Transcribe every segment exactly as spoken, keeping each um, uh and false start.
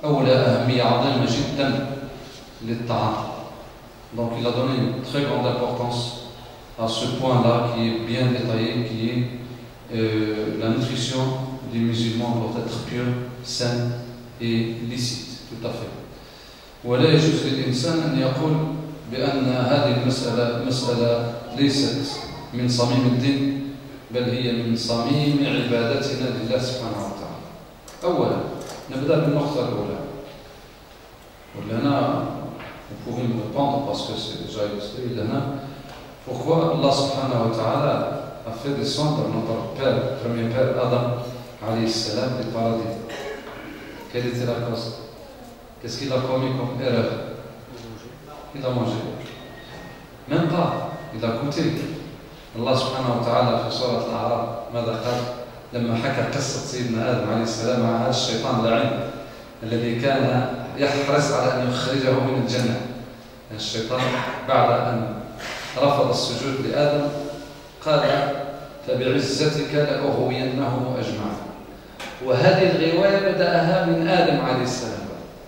أولى أهمية عظيمة جدا للطعام. Donc il a donné une très grande importance à ce point-là qui est bien détaillé, qui est euh, la nutrition des musulmans doit être pure, saine et licite, tout à fait. ولا يجوز للإنسان أن يقول بأن هذه المسألة مسألة ليست من صميم الدين بل هي من صميم عبادتنا لله سبحانه وتعالى. أولا نبدأ بالنقطة الأولى ولهنا vous pouvez me répondre parce que c'est déjà illustré لهنا pourquoi Allah subhanahu wa ta'ala a fait descendre notre père, premier père Adam alayhi salam du paradis. Quelle était la cause? Qu'est-ce qu'il a commis comme erreur? Il a mangé. Même pas, il a goûté. الله سبحانه وتعالى في سورة الأعراف ماذا قال لما حكى قصة سيدنا آدم عليه السلام مع هذا الشيطان اللعين الذي كان يحرص على أن يخرجه من الجنة. الشيطان بعد أن رفض السجود لآدم قال فبعزتك لأغوينهم أجمعين. وهذه الغواية بدأها من آدم عليه السلام.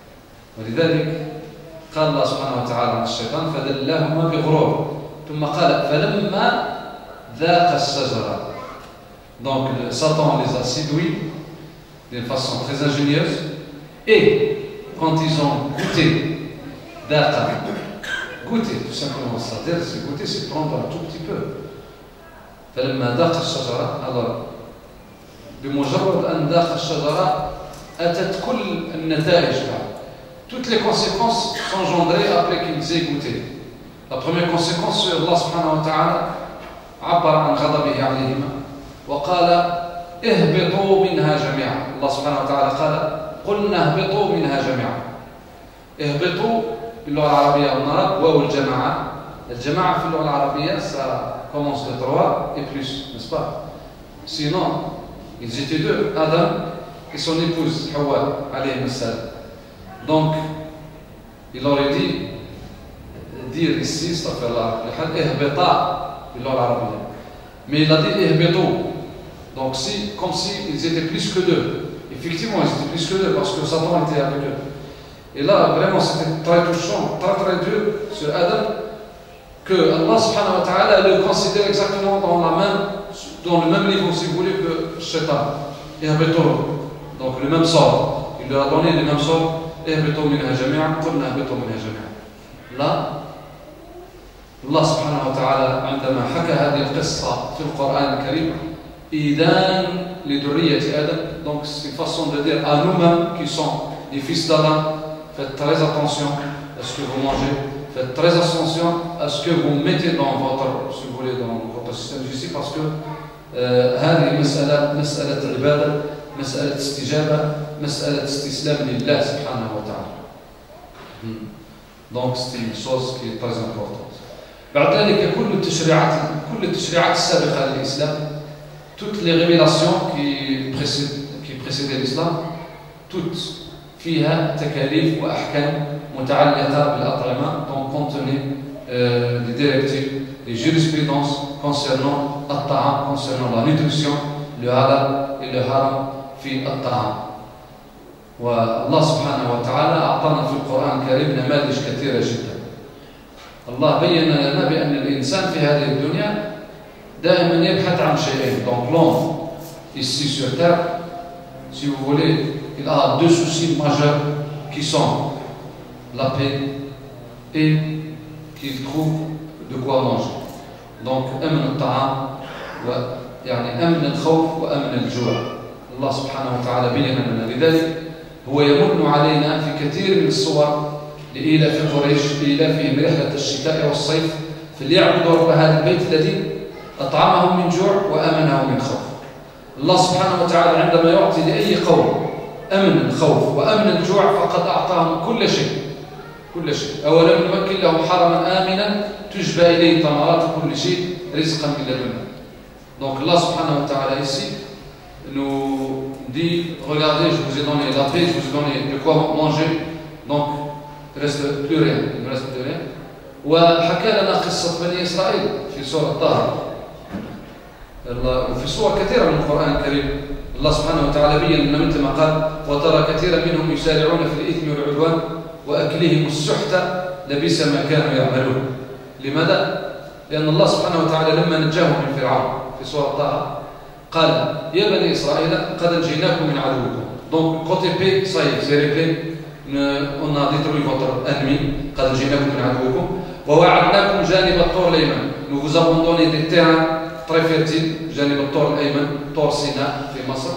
ولذلك قال الله سبحانه وتعالى عن الشيطان فدلاهما بغرور ثم قال فلما ذاق الشجرة. Donc Satan les a séduits d'une façon très ingénieuse et quand ils ont goûté ذاق goûter tout simplement, c'est-à-dire c'est goûter, c'est prendre un tout petit peu. فلما ذاق الشجرة alors بمجرد أن ذاق الشجرة أتت كل النتائج. Toutes les conséquences sont engendrées après qu'ils aient goûté. La première conséquence, c'est Allah subhanahu wa ta'ala عبر عن غضبه عليهما وقال اهبطوا منها جميعا. الله سبحانه وتعالى قال قلنا اهبطوا منها جميعا. اهبطوا باللغة العربية والنرب واو الجماعة. الجماعة في اللغة العربية ça commence de trois et plus, n'est-ce pas? Sinon, ils étaient deux, Adam et son épouse Hawa alayhi salam. Donc, il aurait dit dire ici, astaghfirullah, ihbita باللغة العربية. Mais il a dit ihbitu. Donc, si, comme si ils étaient plus que deux. Effectivement, ils étaient plus que deux parce que Satan était avec eux. Et là, vraiment, c'était très touchant, très très dur sur Adam que Allah subhanahu wa ta'ala le considère exactement dans, la même, dans le même niveau, si vous voulez, que Shaitan. Ihbitu. Donc, le même sort. Il leur a donné le même sort. اهبطوا منها جميعا قلنا اهبطوا منها جميعا. لا الله سبحانه وتعالى عندما حكى هذه القصة في القرآن الكريم إيذان لذرية آدم. Donc c'est une façon de dire à nous-mêmes qui sont les fils d'Adam, faites très attention à ce que vous mangez, faites très attention à ce que vous mettez dans votre, si vous voulez, dans votre système digestif parce que هذه مسألة مسألة عبادة مسألة استجابة مسألة استسلام لله سبحانه وتعالى. Donc c'est une chose qui est très importante. بعد ذلك كل التشريعات كل التشريعات السابقة للإسلام toutes les révélations qui précèdent qui précédaient l'islam toutes فيها تكاليف وأحكام متعلقة بالأطعمة donc contenaient euh, des directives des jurisprudences concernant الطعام concernant la nutrition le halal et le haram في الطعام. والله سبحانه وتعالى أعطانا في القرآن الكريم نماذج كثيرة جدا. الله بين لنا بأن الإنسان في هذه الدنيا دائما يبحث عن شيئين. Donc l'homme ici sur terre, si vous voulez, il a deux soucis majeurs qui sont la paix et qu'il trouve de quoi manger. Donc أمن الطعام ويعني أمن الخوف وأمن الجوع. الله سبحانه وتعالى بين لنا لذلك هو يمن علينا في كثير من الصور لإيلاف قريش لإيلافهم رحلة الشتاء والصيف فليعبدوا رب هذا البيت الذي أطعمهم من جوع وأمنهم من خوف. الله سبحانه وتعالى عندما يعطي لأي قوم أمن الخوف وأمن الجوع فقد أعطاهم كل شيء كل شيء. أولم نمكن لهم حرما آمنا تجبى إليه ثمرات كل شيء رزقا من لدنا. Donc Allah subhanahu wa ta'ala ici nous dit regardez, je vous ai donné la paix, je vous ai donné de quoi manger, donc il ne reste plus rien, il ne reste plus rien. وحكى لنا قصة بني إسرائيل في سورة طه وفي صور كثيرة من القرآن الكريم الله سبحانه وتعالى بين أن مثل ما قال وترى كثيرا منهم يسارعون في الإثم والعدوان وأكلهم السحت لبئس ما كانوا يعملون. لماذا؟ لأن الله سبحانه وتعالى لما نجاهم من فرعون في سورة طه قال يا بني إسرائيل قد نجيناكم من عدوكم. Donc côté paix, ça y est, c'est réglé. On a détruit votre ennemi. قد نجيناكم من عدوكم ووعدناكم جانب الطور الأيمن. Nous vous avons donné des terrains très fertiles. جانب الطور الأيمن طور سيناء في مصر.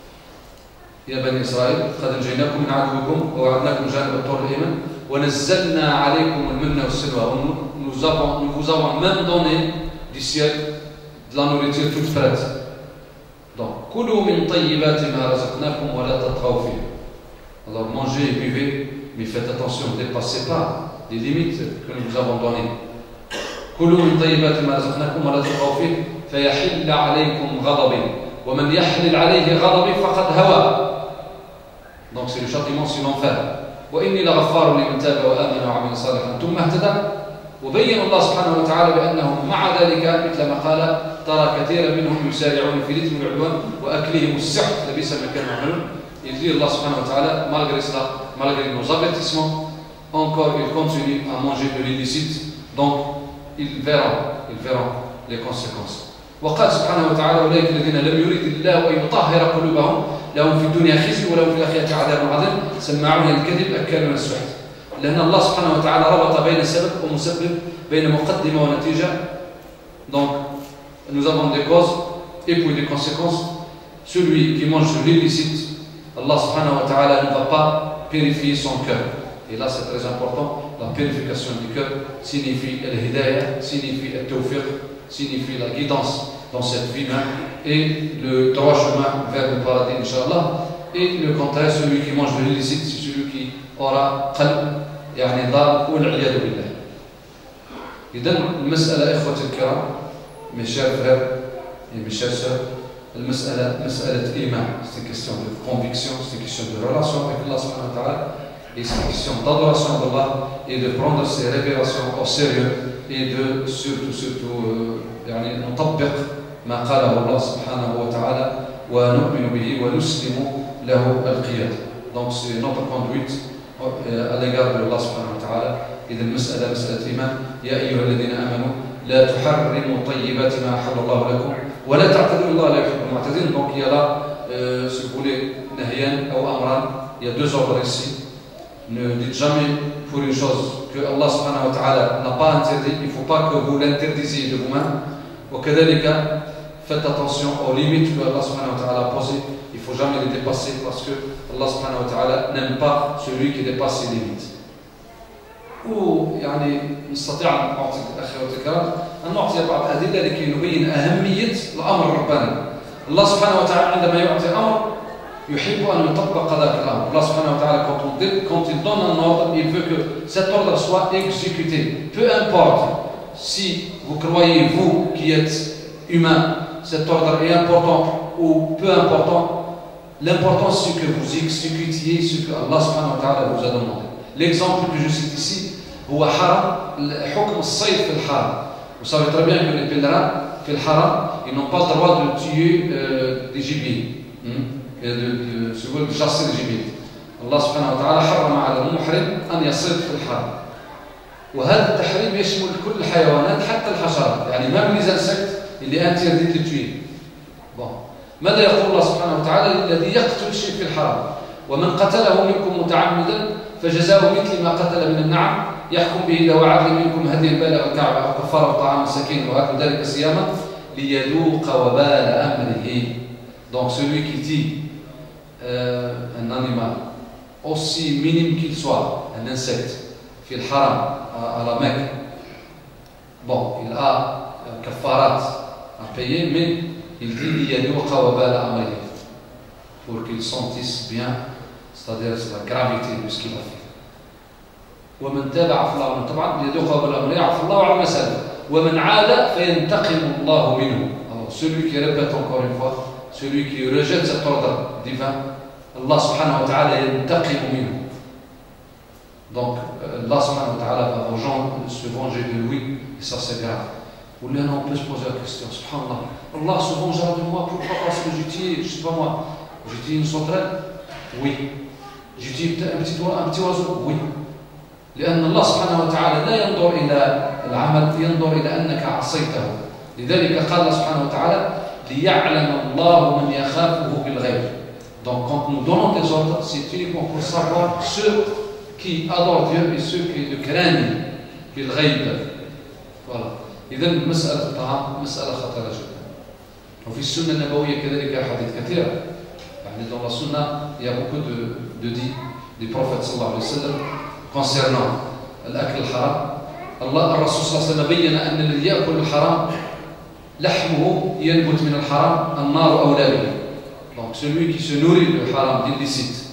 يا بني إسرائيل قد نجيناكم من عدوكم ووعدناكم جانب الطور الأيمن ونزلنا عليكم المن والسلوى. Nous, avons, nous vous avons même donné du ciel de la nourriture toute prête. Donc, كلوا من طيبات ما رزقناكم ولا تطغوا فيه. Alors mangez et buvez, mais faites attention, ne dépassez pas les limites que nous vous avons données. كلوا من طيبات ما رزقناكم ولا تطغوا فيه فيحل عليكم غضبي ومن يحلل عليه غضبي فقد هوى. Donc c'est le châtiment sur l'enfer. وإني لغفار لمن تاب وآمن وعمل صالحا ثم اهتدى. وبين الله سبحانه وتعالى بأنهم مع ذلك مثل ما قال ترى كثيرا منهم يسارعون في الإثم والعدوان وأكلهم السحت لبئس ما كانوا يعملون. Il dit Allah subhanahu wa ta'ala, malgré cela, malgré nos avertissements, encore ils continuent à manger de l'illicite, donc ils verront, ils verront les conséquences. وقال سبحانه وتعالى أولئك الذين لم يرد الله أن يطهر قلوبهم لهم في الدنيا خزي ولهم في الآخرة عذاب عظيم سماعون للكذب أكالون السحت. لأن الله سبحانه وتعالى ربط بين سبب ومسبب بين مقدمة ونتيجة. Donc nous avons des causes et puis des conséquences. Celui qui mange de l'illicite, Allah subhanahu wa ta'ala ne va pas purifier son cœur. Et là c'est très important, la purification du cœur signifie al-hidayah, signifie al-tawfiq, signifie la guidance dans cette vie même et le droit chemin vers le paradis, Inch'Allah. Et le contraire, celui qui mange de l'illicite, c'est celui qui aura qalb, يعني ضال والعياذ بالله. إذن المسألة إخوة الكرام mes chers frères et mes chères sœurs, المسألة مسألة إيمان, c'est une question de conviction, c'est une question de relation avec Allah subhanahu wa ta'ala et c'est une question d'adoration d'Allah et de prendre ses révélations au sérieux et de surtout surtout يعني نطبق ما قاله الله سبحانه وتعالى ونؤمن به ونسلم له القيادة. Donc c'est notre conduite à l'égard de Allah subhanahu wa ta'ala. إذا المسألة مسألة إيمان. يا أيها الذين آمنوا لا تحرموا طيبات ما أحل الله لكم ولا تعتدوا الله لا يحب المعتدين. Donc il y a là, euh, si vous voulez, nahyan ou amran, il y a deux ordres ici. Ne dites jamais pour une chose que Allah subhanahu wa ta'ala n'a pas interdit, il ne faut pas que vous l'interdisiez de vous-même. وكذلك faites attention aux limites que Allah subhanahu wa ta'ala a posées. Il ne faut jamais les dépasser parce que Allah subhanahu wa ta'ala n'aime pas celui qui dépasse ses limites. ويعني نستطيع أن نعطي أخواتي الكرام أن نعطي بعض الأدلة لكي نبين أهمية الأمر الرباني. الله سبحانه وتعالى عندما يعطي أمر يحب أن يطبق ذاك الأمر. الله سبحانه وتعالى quand il donne un ordre, il veut que cet ordre soit exécuté. Peu importe si vous croyez, vous qui êtes humain, cet ordre est important ou peu important, l'important c'est que vous exécutiez ce que Allah subhanahu wa ta'ala vous a demandé. L'exemple que je cite ici, هو حرم حكم الصيد في الحرم. Vous savez très bien que les pèlerins في الحرم, ils n'ont pas le droit de tuer euh, des gibiers, hmm? et de, de, de, de chasser des gibiers. Allah subhanahu wa ta'ala حرم على المحرم أن يصيد في الحرم. وهذا التحريم يشمل كل الحيوانات حتى الحشرات, يعني même les insectes, il est interdit de tuer. Bon. ماذا يقول الله سبحانه وتعالى الذي يقتل شيء في الحرم ومن قتله منكم متعمدا فجزاؤه مثل ما قتل من النعم يحكم به ذو عدل منكم هديا بالغ الكعبة أو كفارة طعام مساكين وأكل ذلك صياما ليذوق وبال أمره. Donc celui qui dit euh, un animal aussi minime qu'il soit, un insecte, في الحرم à la Mecque, bon, il a un kafarat à payer, mais il dit ليذوق وبال أمره, pour qu'il sentisse bien, c'est-à-dire la gravité de ce qu'il a fait. ومن تاب عفى الله عنه, طبعا ليذوق وبال أمره يعفى الله عما سلف ومن عاد فينتقم الله منه. Alors celui qui répète encore une fois, celui qui rejette cet ordre divin, Allah subhanahu wa ta'ala ينتقم منه. Donc Allah subhanahu wa ta'ala va se venger de lui, et ça c'est grave. Ou là, on peut se poser la question, subhanallah, Allah se vengera de moi, pourquoi? Parce que j'utilise, je ne sais pas moi, j'utilise une sauterelle? Oui. j'utilise un petit un petit oiseau? Oui. لأن الله سبحانه وتعالى لا ينظر إلى العمل، ينظر إلى أنك عصيته. لذلك قال الله سبحانه وتعالى ليعلم الله من يخافه بالغيب. Donc quand nous donnons des ordres, c'est uniquement pour savoir ceux qui adorent Dieu et ceux qui le craignent بالغيب. Voilà. إذا مسألة الطعام مسألة خطيرة جدا. وفي السنة النبوية كذلك أحاديث كثيرة. يعني dans la sunna, il y a beaucoup de de dits du prophète sallallahu alayhi wa sallam concernant الأكل الحرام. الله الرسول صلى الله عليه وسلم بين أن الذي يأكل الحرام لحمه ينبت من الحرام النار أولى به. Donc celui qui se nourrit du haram, d'illicite,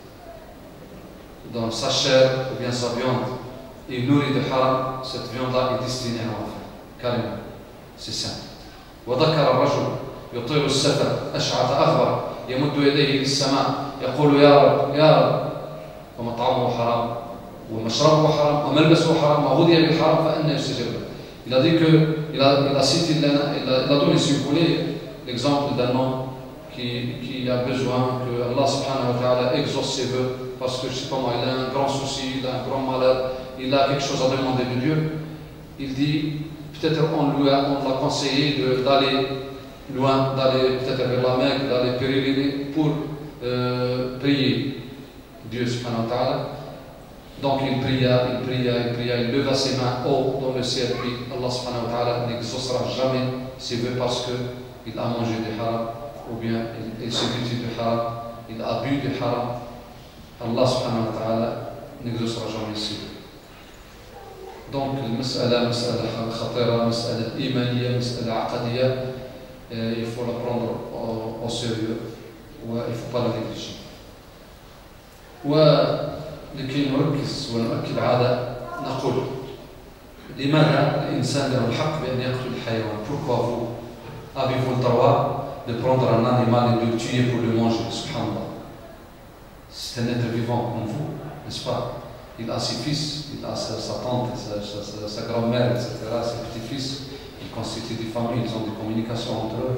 dans sa chair ou bien sa viande, il nourrit du haram, cette viande-là est destinée à l'enfer. Carrément, c'est simple. وذكر الرجل يطير السفر أشعث أغبر يمد يديه للسماء يقول يا رب يا رب ومطعمه حرام ومشربه حرام وملبسه حرام وغذي بالحرام فأنى يستجاب له. Il a dit que il a, il a cité, il a, il a donné, si vous voulez, l'exemple d'un homme qui, qui a besoin que Allah subhanahu wa ta'ala exauce ses vœux parce que je sais pas moi, il a un grand souci, il a un grand malade, il a quelque chose à demander de Dieu. Il dit peut-être on lui a, on l'a conseillé d'aller loin, d'aller peut-être vers la Mecque, d'aller pérégriner pour euh, prier Dieu subhanahu wa ta'ala. Donc il pria, il pria, il pria, il leva ses mains haut dans le ciel, puis Allah subhanahu wa ta'ala n'exaucera jamais ses vœux parce qu'il a mangé du haram, ou bien il, il s'est vêtu du haram, il a bu du haram. Allah subhanahu wa ta'ala n'exaucera jamais ses vœux. Donc المسألة مسألة خطيرة، مسألة إيمانية، مسألة عقدية، il faut la prendre au, au sérieux وil ne faut pas la négliger. ولكي نركز ونؤكد على نقول لماذا الإنسان له الحق بأن يقتل الحيوان؟ Pourquoi vous avez-vous le droit de prendre un animal et de le tuer pour le manger? Subhanallah. C'est un être vivant comme vous, n'est-ce pas? Il a ses fils, il a sa, sa tante, sa, sa, sa grand-mère, et cetera, ses petits-fils. Ils constituent des familles, ils ont des communications entre eux.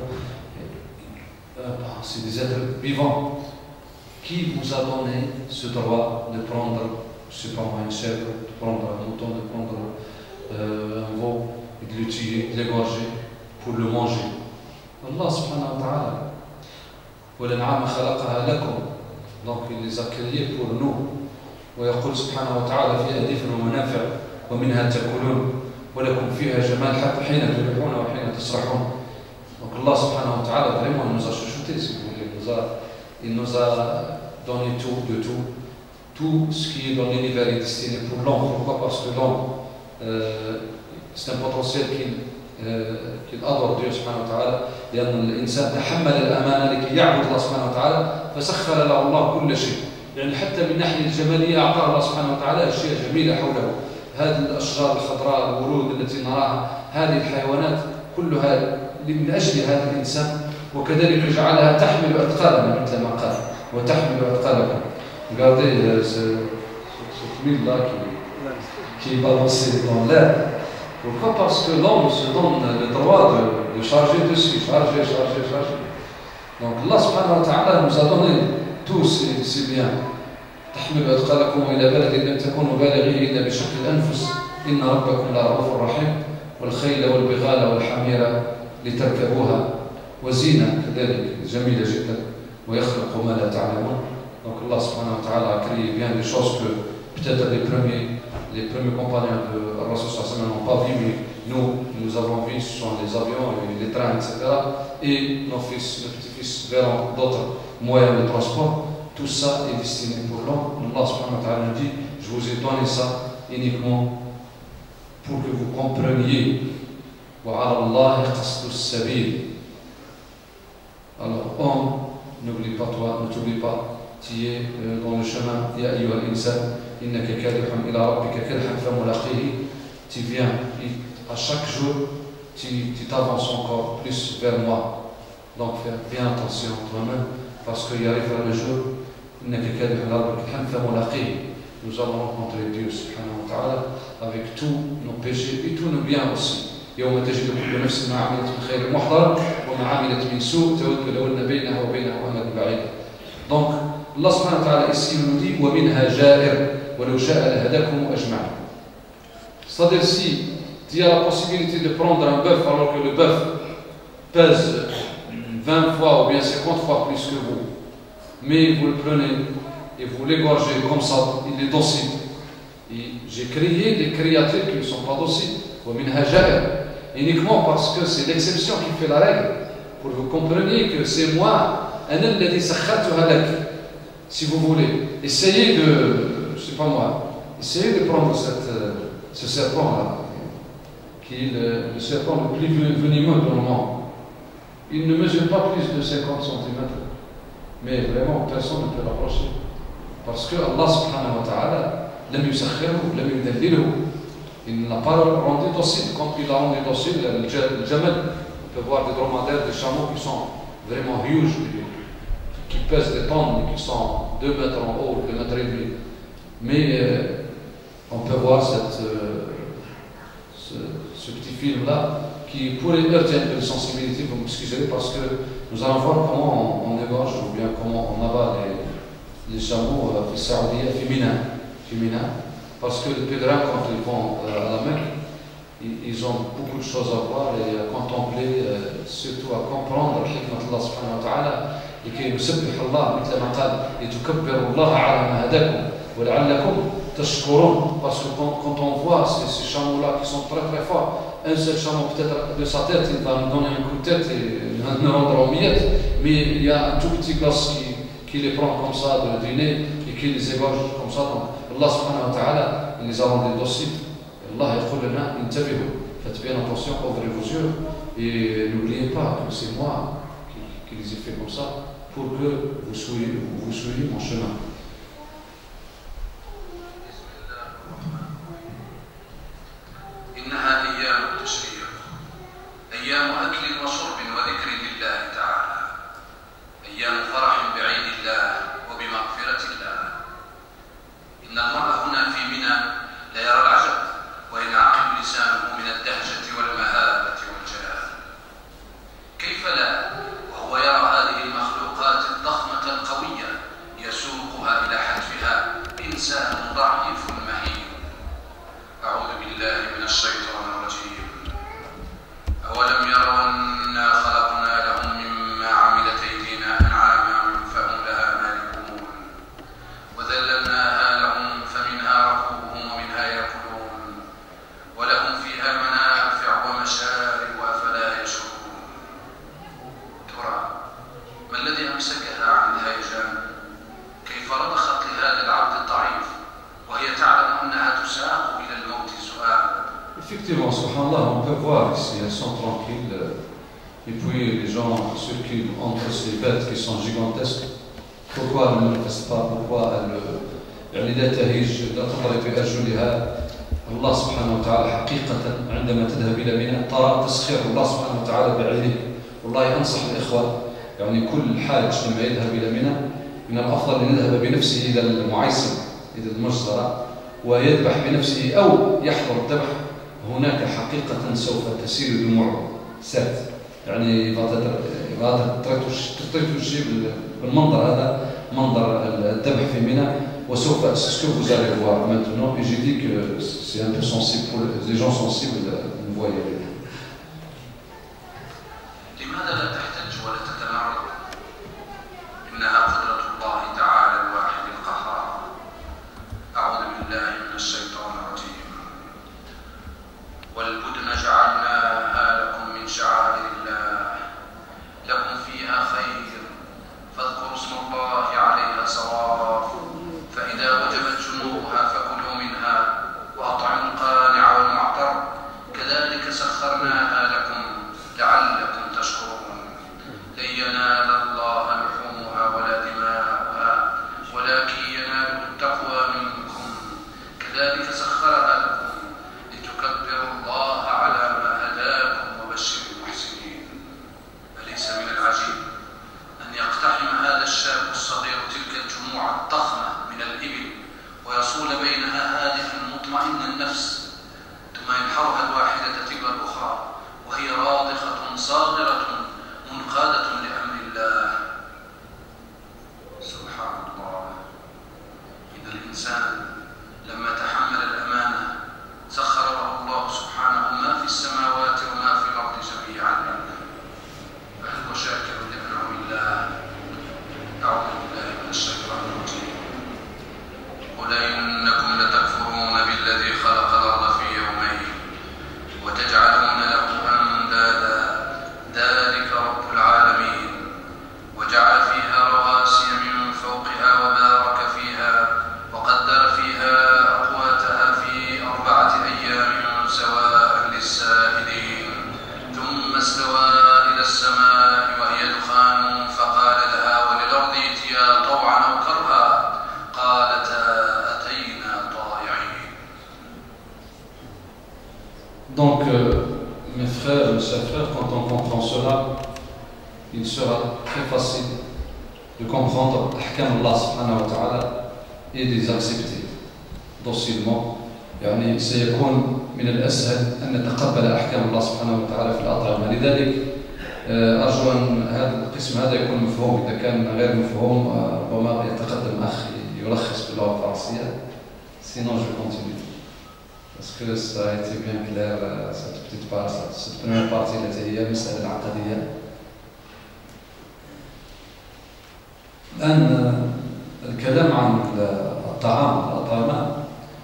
Euh, c'est des êtres vivants. Qui vous a donné ce droit de prendre, je ne sais pas moi, une chèvre, de prendre un mouton, de prendre euh, un veau, et de le tuer, de l'égorger pour le manger? Allah subhanahu wa ta'ala. وَلَنْعَامَ خَلَقَهَا لَكُمْ. Donc il les a créés pour nous. ويقول سبحانه وتعالى في أديف ومنافع ومنها تأكلون ولكم فيها جمال حتى حين تريحون وحين تسرحون. Donc Allah subhanahu wa ta'ala vraiment nous a chuchoté, si vous voulez, il nous a, il nous a donné tout, de tout, tout ce qui est dans l'univers est destiné pour l'homme. Pourquoi? Parce que l'homme, euh, c'est un potentiel qu'il euh, qu'il adore Dieu subhanahu wa ta'ala. لأن الإنسان تحمل الأمانة لكي يعبد الله سبحانه وتعالى فسخر له الله كل شيء. يعني حتى من الناحية الجمالية أعطى الله سبحانه وتعالى أشياء جميلة حوله. هذه الأشجار الخضراء، الورود التي نراها، هذه الحيوانات كلها من أجل هذا الإنسان. وكذلك جعلها تحمل أثقالنا مثل ما قال وتحمل أثقالكم. Regardez cette huile-là qui, qui est balancée dans l'air. Pourquoi? Parce que l'homme se donne le droit de, de charger dessus, charger, charger, charger. Donc Allah subhanahu wa ta'ala nous a donné tous ces, ces biens. تحمل أثقالكم إلى بلد لم تكونوا بالغيه إلا بشق الأنفس إن ربكم لرؤوف رحيم والخيل والبغال والحمير لتركبوها وزينة كذلك جميلة جدا ويخلق ما لا تعلمون. Donc Allah subhanahu wa ta'ala a créé bien des choses que peut-être les premiers, les premiers compagnons de Rasul sallallahu alayhi wa sallam n'ont pas vu, mais nous, nous avons vu, ce sont les avions, les trains, et cetera. Et nos fils, nos petits-fils verront d'autres moyens de transport. Tout ça est destiné pour l'homme. Allah subhanahu wa ta'ala nous dit, je vous ai donné ça uniquement pour que vous compreniez. وَعَلَى اللَّهِ قَصْدُ السَّبِيلِ. Alors, homme, n'oublie pas toi, ne t'oublie pas, tu es dans le chemin. Ya ayyuha al-insan, innaka kadihun ila rabbika kadhan famulaqihi. Tu viens, et à chaque jour, tu t'avances encore plus vers moi. Donc, fais bien attention toi-même, parce qu'il arrivera le jour, innaka kadihun ila rabbika kadhan famulaqihi. Nous allons rencontrer Dieu subhanahu wa ta'ala avec tous nos péchés et tous nos biens aussi. يوم تجد كل نفس ما عملت من خير محضر وما عملت من سوء تود لو أن بينها وبينه أمد بعيد. Donc Allah subhanahu wa ta'ala ici nous dit ومنها جائر ولو شاء لهداكم أجمعين. C'est-à-dire si il y a la possibilité de prendre un bœuf alors que le bœuf pèse vingt fois ou bien cinquante fois plus que vous, mais vous le prenez et vous l'égorgez comme ça, il est docile. Et j'ai créé des créatures qui ne sont pas dociles, uniquement parce que c'est l'exception qui fait la règle, pour que vous compreniez que c'est moi, si vous voulez. Essayez de, je sais pas moi, essayez de prendre cette, ce serpent-là, qui est le, le serpent le plus venimeux dans le monde. Il ne mesure pas plus de cinquante centimètres, mais vraiment personne ne peut l'approcher. Parce que Allah subhanahu wa ta'ala, il ne l'a pas rendu docile. Quand il l'a rendu docile, le jamal, on peut voir des dromadaires, des chameaux qui sont vraiment huge, qui pèsent des tonnes, qui sont deux mètres en haut, deux mètres et demi. Mais euh, on peut voir cette, euh, ce, ce petit film-là qui pourrait heurter un peu de sensibilité, vous m'excuserez, parce que nous allons voir comment on, on égorge ou bien comment on abat les, les chameaux euh, féminins. féminin, parce que les pèlerins, quand ils vont euh, à la Mecque, ils, ils ont beaucoup de choses à voir et à contempler, euh, surtout à comprendre حكمة الله سبحانه وتعالى لكي يسبح الله مثل ما قال لتكبروا الله على ما هداكم ولعلكم تشكرون. Parce que quand, quand on voit ces, ces chameaux-là qui sont très très forts, un seul chameau peut-être de sa tête, il va nous donner un coup de tête et nous rendre en miettes, mais il y a un tout petit gosse qui, qui les prend comme ça de dîner et qui les égorge comme ça. Donc, Allah subhanahu wa ta'ala, il les a rendus dociles. Allah yaqul lana intabihu. Faites bien attention, ouvrez vos yeux et n'oubliez pas que c'est moi qui, qui les ai fait comme ça pour que vous soyez, vous soyez mon chemin. إنها أيام التشريق، أيام أكل وشرب وذكر لله تعالى، أيام فرح بعيد الله وبمغفرة الله. إن المرء هنا في منى ليرى العجب وينعقد لسانه من الدهشة والمهابة والجلال. كيف لا وهو يرى هذه المخلوقات الضخمة القوية يسوقها إلى حتفها إنسان ضعيف مهين. أعوذ بالله من الشيطان الرجيم. أولم يروا أنا خلقنا لهم مما عملت أيدينا أنعاما فهم لها مالكون وذللناها لهم فمنها ركوبهم ومنها يأكلون ولهم فيها منافع ومشارب أفلا يشكرون. ترى ما الذي أمسكها عن الهيجان؟ كيف رضخت لهذا العبد الضعيف وهي تعلم أنها تساق إلى الموت سؤال. Effectivement, subhanallah, on peut voir ici, elles sont tranquilles. Et puis les gens, ceux qui entre ces bêtes qui sont gigantesques, pourquoi elles ne le restent pas? Pourquoi elles يعني لا تهيج لا تضرب في أرجلها؟ الله سبحانه وتعالى حقيقة عندما تذهب إلى منى ترى تسخير الله سبحانه وتعالى بعينه. والله أنصح الإخوة يعني كل حاج لما يذهب إلى منى من الأفضل أن يذهب بنفسه إلى المعيسم إلى المجزرة ويذبح بنفسه أو يحضر الذبح. هناك حقيقة سوف تسيل دموعه سات يعني تريد الشيء بالمنظر هذا منظر الذبح في منى وسوف c'est ce que vous allez voir maintenant et j'ai dit que c'est un peu sensible pour les gens sensibles vous voyez. لماذا لا تحتج ولا تتمرد؟ إنها قدرة الله تعالى الواحد القهار. أعوذ بالله من الشيطان الرجيم. والبدن جعلناها لكم من شعائر الله لكم فيها خير فاذكروا اسم الله عليها صواف فإذا وجبت جنوبها فكلوا منها وأطعموا القانع والمعتر كذلك سخرناها لكم لعلكم تشكرون. لن ينال الله لحومها ولا دماؤها ولكن يناله التقوى منكم كذلك سخرها لكم لتكبروا الله على ما هداكم وبشر المحسنين. أليس من العجيب أن يقتحم هذا الشاب الصغير تلك الجموع الضخمة من الإبل ويصول بينها هادئا مطمئن النفس ثم ينحرها الواحدة تلو الأخرى وهي راضخة صاغرة منقادة لأمر الله. سبحان الله. إن الإنسان لما تحمل الأمانة سخر له الله سبحانه ما في السماوات وما في الأرض جميعا منه، فهل هو شاكر لأنعم الله؟ أعوذ بالله من الشيطان الرجيم. قل إنكم لتكفرون بالذي خلق الأرض في يومين وتجعلون له أندادا ذلك رب العالمين وجعل فيها رواسي من فوقها وبارك فيها وقدر فيها أقواتها في أربعة أيام سواء للسائلين ثم استوى إلى السماء وهي دخان فقال لها وللأرض ائتيا طوعا أو كرها قالتا أتينا طائعين. Donc, euh, mes frères, mes chers frères, quand on comprend cela, il sera très facile de comprendre l'ahkam Allah subhanahu wa ta'ala et de les accepter docilement. يعني سيكون من الأسهل أن نتقبل أحكام الله سبحانه وتعالى في الأطعمة. لذلك أرجو أن هذا القسم هذا يكون مفهوم. إذا كان غير مفهوم ربما يتقدم أخ يلخص باللغة الفرنسية. Sinon je continue. Parce que ça a été bien clair cette petite partie, cette première partie التي هي المسألة العقدية. الآن الكلام عن الطعام الأطعمة،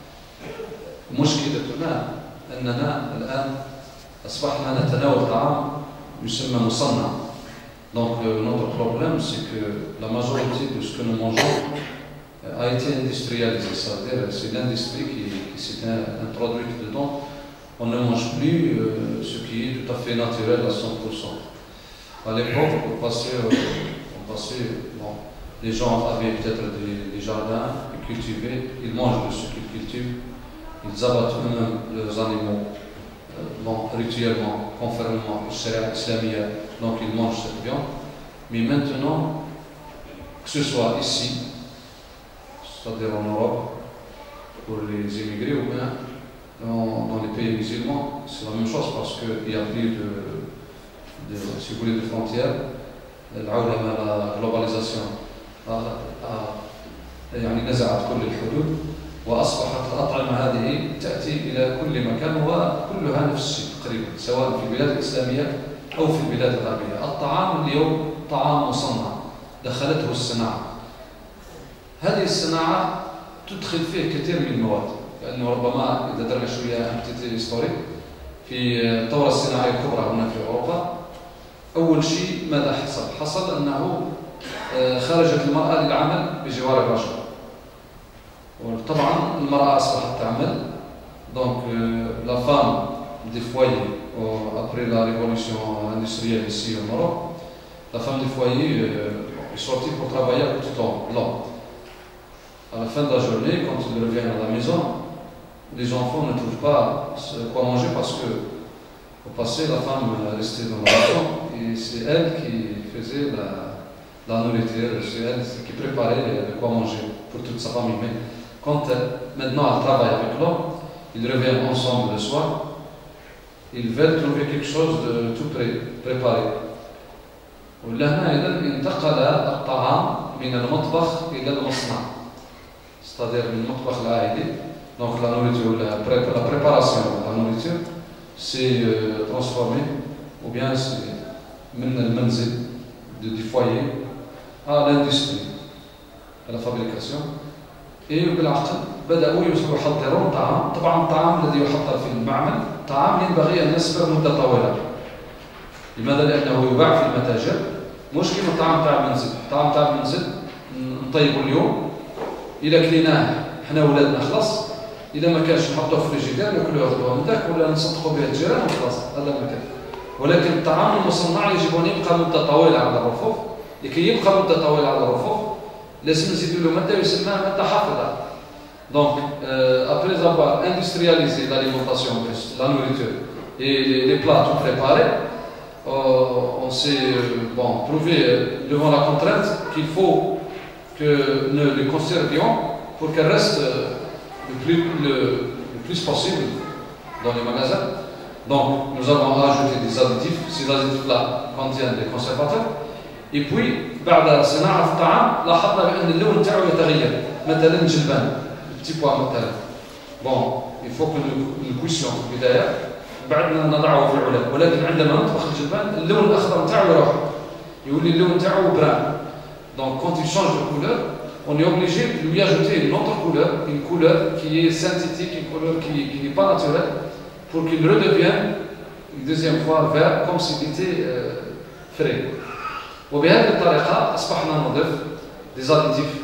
مشكلتنا أننا الآن أصبحنا نتناول طعام يسمى مصنع. Donc notre problème c'est que la majorité de ce que nous mangeons a été industrialisé, c'est-à-dire c'est l'industrie qui, qui s'est introduite dedans. On ne mange plus euh, ce qui est tout à fait naturel à cent pour cent. À l'époque, on passait, on passait bon, les gens avaient peut-être des, des jardins, ils cultivaient, ils mangent de ce qu'ils cultivent, ils abattent eux-mêmes leurs animaux, euh, bon, rituellement, conformément au sharia islamia, donc ils mangent cette viande. Mais maintenant, que ce soit ici, c'est-à-dire en Europe, pour les immigrés ou bien dans, dans les pays musulmans, c'est la même chose parce qu'il n'y a plus de, de, si vous voulez, de frontières. La globalisation يعني نزعت كل الحدود وأصبحت الأطعمة هذه تأتي إلى كل مكان وكلها نفس الشيء تقريبا سواء في البلاد الإسلامية أو في البلاد الغربية. الطعام اليوم طعام مصنع دخلته الصناعة. هذه الصناعة تدخل فيه كثير من المواد، لأنه ربما إذا درنا شوية أمثلة هيستوريك في الثورة الصناعية الكبرى هنا في أوروبا، أول شيء ماذا حصل؟ حصل أنه خرجت المرأة للعمل بجوار الرجل، وطبعا المرأة أصبحت تعمل. Donc la femme des foyers après la révolution industrielle ici au Maroc, la femme des foyers est sortie pour travailler à tout temps l'homme. À la fin de la journée, quand ils reviennent à la maison, les enfants ne trouvent pas quoi manger parce que au passé la femme restait dans la maison et c'est elle qui faisait la la nourriture, c'est elle qui préparait de quoi manger pour toute sa famille. Mais quand elle, maintenant elle travaille avec l'homme, ils reviennent ensemble le soir, ils veulent trouver quelque chose de tout prêt, préparé. ولهنا إذن انتقل الطعام من المطبخ إلى المصنع، c'est-à-dire من المطبخ العائلي. Donc la nourriture, la, pré la préparation de la nourriture, c'est euh, transformé, ou bien c'est من المنزل du foyer à l'industrie, à la fabrication. Et بالعقل بدأوا يحضرون طعام. طبعا الطعام الذي يحضر في المعمل طعام ينبغي أن يصبر مدة طويلة. لماذا؟ لأنه يباع في المتاجر. مش كيما الطعام تاع المنزل، الطعام تاع المنزل نطيبوا اليوم إذا كليناه حنا ولادنا خلاص، إذا ما كانش نحطوه في الفريجيدير ناكلوه ياخذوه من ذاك ولا نصدقوا به الجيران وخلاص، هذا ما كان. ولكن الطعام المصنع يجب أن يبقى مدة طويلة على الرفوف. لكي يبقى مدة طويلة على الرفوف لازم نزيدوا له مادة يسمى مادة حافظة. Donc, euh, après avoir industrialisé l'alimentation, la nourriture et les, les plats tout préparés, euh, on s'est euh, bon, trouvé devant la contrainte qu'il faut que nous les conservions pour qu'elles restent le plus, le, le plus possible dans les magasins. Donc nous avons ajouté des additifs. Ces additifs-là contiennent des conservateurs. Et puis بعد صناعة الطعام لاحظنا بأن اللون تاعو يتغير. مثلا الجلبان petit pois مثلا. Bon, il faut que nous nous cuissions بداية بعد نضعه في العلب، ولكن عندما نطبخ الجلبان اللون الأخضر تاعو يروح يولي اللون تاعو بران. Donc quand il change de couleur, on est obligé de lui ajouter une autre couleur, une couleur qui est synthétique, une couleur qui, qui n'est pas naturelle, pour qu'il redevienne une deuxième fois vert comme s'il était euh, frais. وبهذه الطريقة أصبحنا نضيف des additifs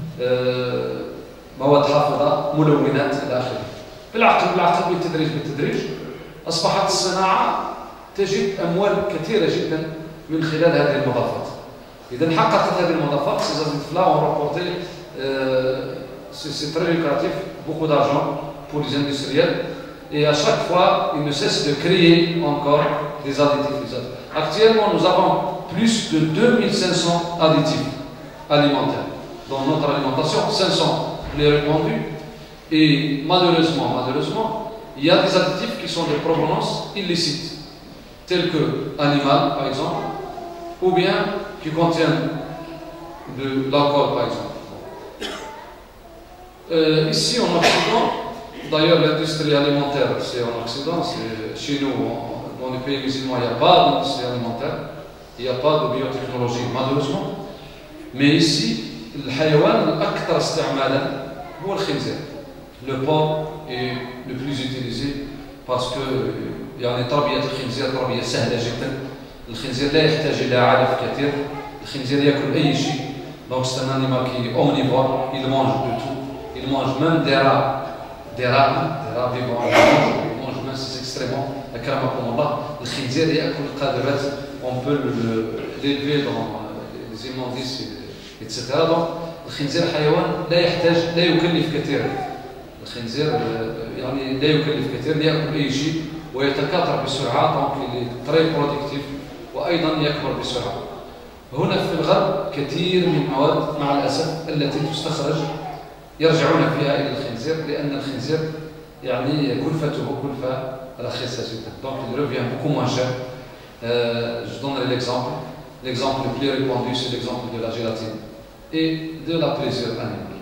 مواد حافظة ملونات إلى آخره. بالعقل بالعقل بالتدريج بالتدريج أصبحت الصناعة تجد أموال كثيرة جدا من خلال هذه المضافات. إذا حققت هذه المضافات ces additifs-là ont rapporté euh, c'est très lucratif, beaucoup d'argent pour les industriels et à chaque fois ils ne cessent de créer encore des additifs. Actuellement nous avons plus de deux mille cinq cents additifs alimentaires dans notre alimentation, cinq cents les répandus et malheureusement, malheureusement il y a des additifs qui sont de provenance illicite tels que animal par exemple ou bien qui contiennent de l'alcool par exemple. Euh, ici en Occident, d'ailleurs l'industrie alimentaire c'est en Occident, c'est chez nous, on, dans les pays musulmans il n'y a pas d'industrie alimentaire, il n'y a pas de biotechnologie malheureusement, mais ici الحيوان الأكثر استعمالا هو الخنزير. Le porc est le plus utilisé parce que يعني تربية الخنزير تربية سهلة جدا. الخنزير لا يحتاج إلى علف كثير. الخنزير يأكل أي شيء. Donc c'est un animal qui est omnivore, il mange de tout. Il mange même des rats, des rats, des rats vivants. Il mange même, c'est extrêmement أكرمكم الله. الخنزير يأكل القادرات. On peut l'élever dans les immondices et cetera. Donc الخنزير حيوان لا يحتاج لا يكلف كثير. الخنزير يعني لا يكلف كثير يأكل أي شيء ويتكاثر بسرعة donc il est très productif وأيضا يكبر بسرعة. هنا في الغرب كثير من المواد مع الأسف التي تستخرج يرجعون فيها إلى الخنزير لأن الخنزير يعني كلفته كلفة رخيصة جدا. Donc il revient beaucoup moins cher. Euh, je donnerai l'exemple. L'exemple le plus répandu c'est l'exemple de la gélatine et de la plaisir animale.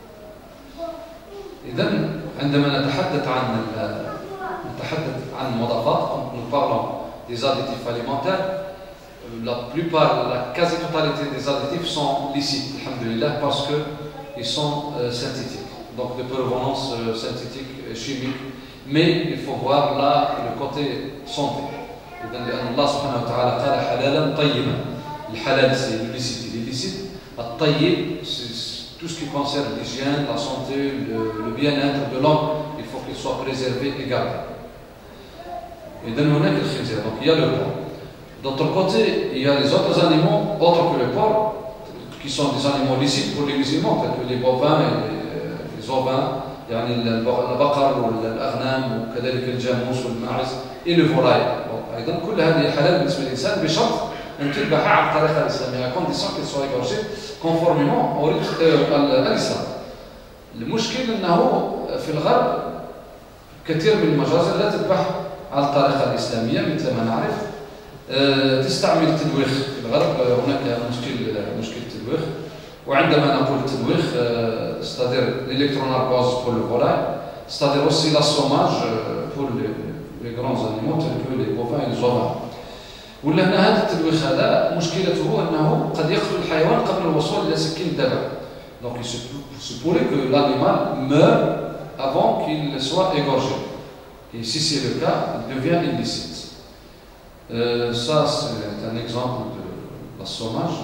إذن عندما نتحدث عن نتحدث عن المضافات nous parlons des additifs alimentaires. La plupart, la quasi-totalité des additifs sont licites, alhamdoulilah, parce qu'ils sont euh, synthétiques, donc de provenance euh, synthétique et chimique. Mais il faut voir là le côté santé. Allah subhanahu wa ta'ala قال حلالا طيبا. Le halal c'est le licite, l'illicite. الطيب c'est tout ce qui concerne l'hygiène, la santé, le, le bien-être de l'homme. Il faut qu'il soit préservé et gardé. Et donc il y a le porc. D'autre côté, il y a les autres animaux, autres que le porc, qui sont des animaux licites pour les musulmans, tels que les bovins et les, les ovins, يعني البقر والأغنام وكذلك الجاموس والماعز et le volaille. أيضا كل هذه حلال بالنسبة للإنسان بشرط أن تذبحها على الطريقة الإسلامية, à condition qu'elle soit égorgée conformément au الإسلام. المشكل أنه في الغرب كثير من المجازر لا تذبح على الطريقة الإسلامية مثل ما نعرف. تستعمل التدويخ في الغرب, هناك مشكل مشكل التدويخ. وعندما نقول التدويخ c'est-à-dire l'électronarcose pour le volaille, c'est-à-dire aussi l'assommage pour les, les grands animaux tels que les bovins et les ovins. ولا هنا هذا التدويخ هذا مشكلته أنه قد يقتل الحيوان قبل الوصول إلى سكين الذبح. Donc il se, se pourrait que l'animal meure avant qu'il soit égorgé. Et si c'est le cas, il devient illicite. Euh, ça, c'est un exemple de l'assommage.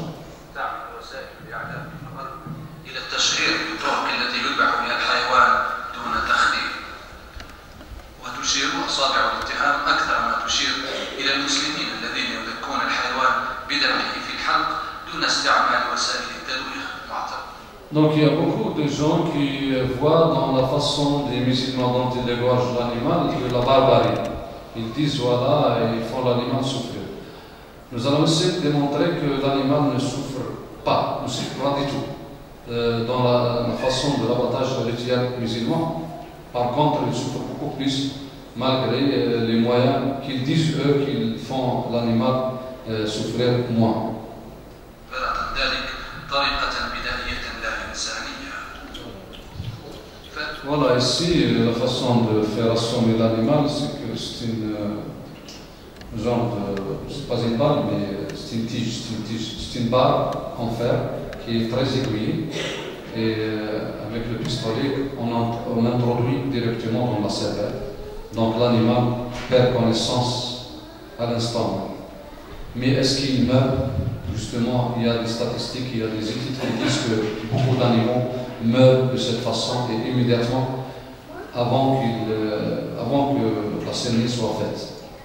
إلى التشهير بالطرق التي يذبح بها الحيوان دون تخدير. وتشير أصابع الاتهام أكثر ما تشير إلى المسلمين الذين يذكون الحيوان بدمه في الحلق دون استعمال وسائل التدويخ المعتبرة. Donc il y a beaucoup de gens qui voient dans la façon des musulmans dont ils égorgent l'animal de la barbarie. Ils disent voilà, ils font l'animal souffrir. Nous allons essayer de démontrer que l'animal ne souffre pas, ne souffre pas du tout. Euh, dans la, la façon de l'abattage rituel musulman, par contre, il souffre beaucoup plus malgré euh, les moyens qu'ils disent eux qu'ils font l'animal euh, souffrir moins. Voilà, ici, la façon de faire assommer l'animal, c'est que c'est une euh, genre de, c'est pas une balle, mais c'est une tige, c'est une tige, c'est une barre en fer qui est très aiguillée, et euh, avec le pistolet, on, on introduit directement dans la cervelle. Donc l'animal perd connaissance à l'instant. Mais est-ce qu'il meurt? Justement, il y a des statistiques, il y a des études qui disent que beaucoup d'animaux meurent de cette façon et immédiatement avant, qu'il, euh, avant que la cérémonie soit faite.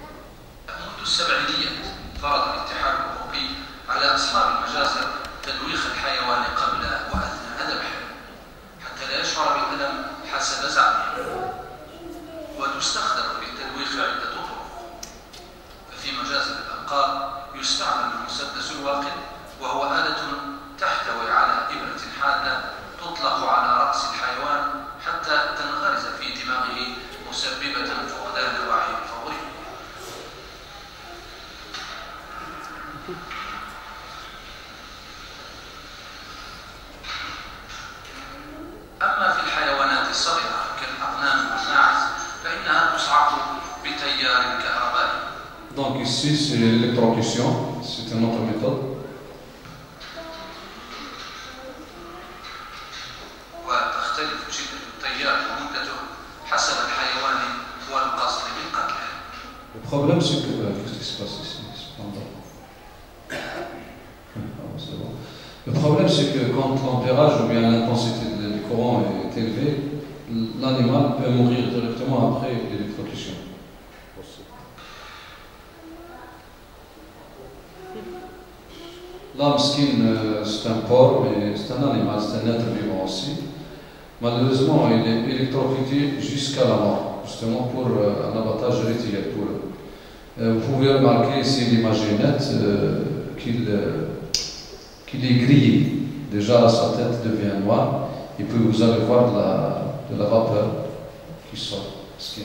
يستعمل المسدس الواقد وهو آلة تحتوي على إبرة حادة تطلق على رأس الحيوان حتى تنغرز في دماغه مسببة فقدان الوعي الفوري. أما في الحيوانات الصغيرة كالأغنام والماعز فإنها تصعق بتيار كهربائي. Donc ici c'est l'électrocution, c'est une autre méthode. Le problème c'est que... Euh, qu'est-ce qui se passe ici? Le problème c'est que quand l'ampérage ou bien l'intensité du courant est élevée, l'animal peut mourir directement après l'électrocution. Là, Mskin, c'est un porc, mais c'est un animal, c'est un être vivant aussi. Malheureusement, il est électrocuté jusqu'à la mort, justement pour euh, un abattage rituel pour eux. Euh, vous pouvez remarquer ici l'imaginette euh, qu'il euh, qu'il est grillé. Déjà, sa tête devient noire, et puis vous allez voir de la, de la vapeur qui sort. Mskin.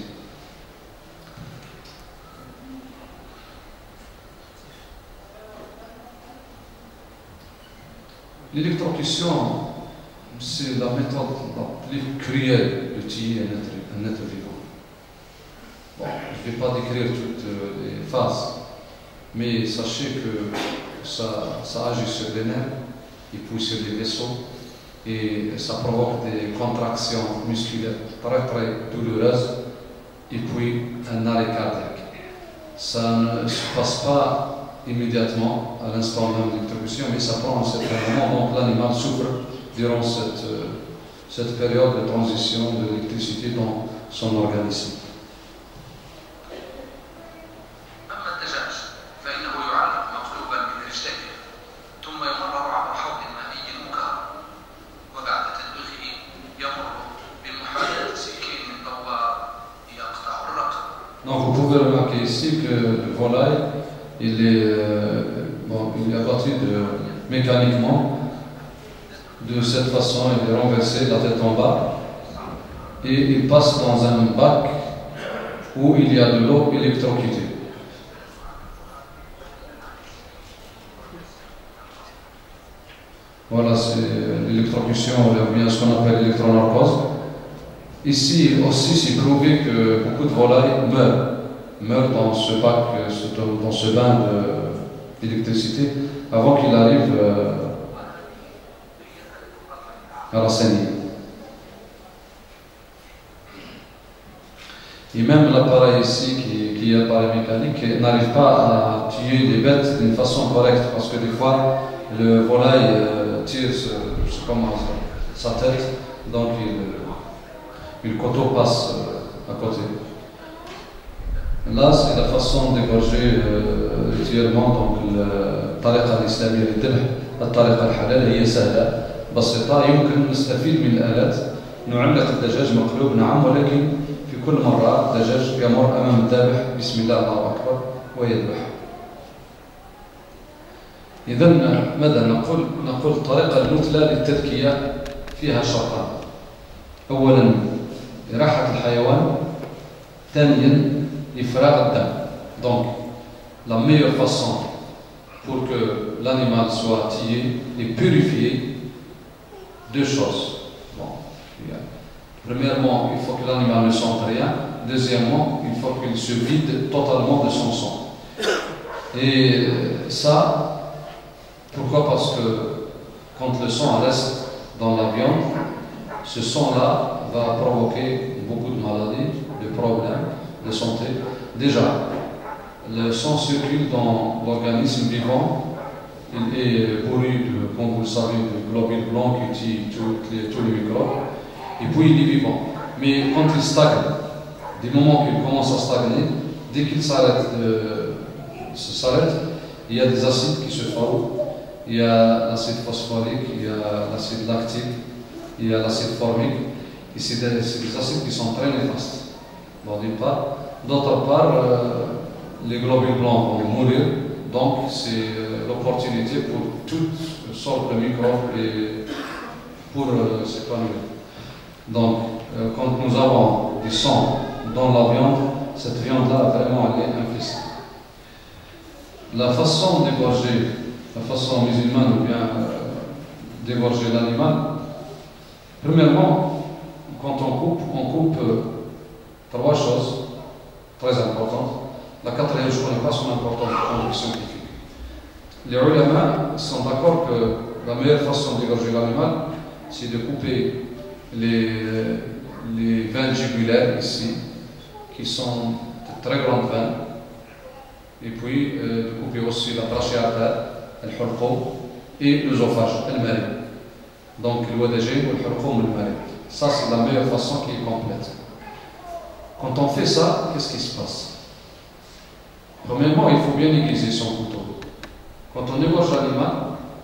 L'électrocution, c'est la méthode la plus cruelle de tuer un être, un être vivant. Bon, je ne vais pas décrire toutes les phases, mais sachez que ça, ça agit sur les nerfs, et puis sur les vaisseaux, et ça provoque des contractions musculaires très très douloureuses, et puis un arrêt cardiaque. Ça ne se passe pas immédiatement à l'instant même de l'électrocution, mais ça prend un certain moment, donc l'animal souffre durant cette, euh, cette période de transition de l'électricité dans son organisme. Donc vous pouvez remarquer ici que le volaille, il est, euh, bon, il est abattu de, mécaniquement. De cette façon, il est renversé la tête en bas et il passe dans un bac où il y a de l'eau électrocutée. Voilà, c'est l'électrocution, ou bien ce qu'on appelle l'électronarcose. Ici aussi, c'est prouvé que beaucoup de volailles meurent, meurent dans ce bac, dans ce bain d'électricité, avant qu'il arrive euh, à la saignée. Et même l'appareil ici, qui, qui est appareil mécanique, n'arrive pas à tuer les bêtes d'une façon correcte, parce que des fois, le volaille euh, tire ce, ce, comment, sa tête, donc il, le coteau passe euh, à côté. Là, c'est la façon d'égorger euh, rituellement, donc الطريقة الإسلامية للذبح الطريقة الحلال هي سهلة بسيطة. يمكن نستفيد من الآلات، نعلق الدجاج مقلوب نعم، ولكن في كل مرة الدجاج يمر أمام الذابح بسم الله الله أكبر ويذبح. إذا ماذا نقول؟ نقول الطريقة المثلى للتذكية فيها شرطان. أولا إراحة الحيوان ثانيا إفراغ الدم. Donc la meilleure façon pour que l'animal soit tué et purifié, deux choses. Bon, premièrement, il faut que l'animal ne sente rien. Deuxièmement, il faut qu'il se vide totalement de son sang. Et ça, pourquoi? Parce que quand le sang reste dans la viande, ce sang-là va provoquer beaucoup de maladies, de problèmes de santé. Déjà, le sang circule dans l'organisme vivant. Il est pourvu, de, comme vous le savez, de globules blancs qui tuent tous les, tous les microbes. Et puis il est vivant. Mais quand il stagne, du moment qu'il commence à stagner, dès qu'il s'arrête, euh, s'arrête, il y a des acides qui se forment. Il y a l'acide phosphorique, il y a l'acide lactique, il y a l'acide formique. Et c'est des, des acides qui sont très néfastes. Bon, d'une part. D'autre part, euh, les globules blancs vont mourir. Donc c'est euh, l'opportunité pour toutes sortes de microbes et pour euh, s'épanouir. Donc, euh, quand nous avons du sang dans la viande, cette viande-là, vraiment, elle est infestée. La façon d'égorger, la façon musulmane ou bien euh, d'égorger l'animal, premièrement, quand on coupe, on coupe euh, trois choses très importantes. La quatrième, je ne connais pas son importance en tant scientifique. Les ulama sont d'accord que la meilleure façon d'égorger l'animal, c'est de couper les, les veines jugulaires ici, qui sont de très grandes veines, et puis euh, de couper aussi la trachée artère, le hulqum, et l'œsophage, le mari. Donc le wadajin, le hulqum, le mari. Ça, c'est la meilleure façon qui est complète. Quand on fait ça, qu'est-ce qui se passe? Premièrement, il faut bien aiguiser son couteau. Quand on égorge l'animal,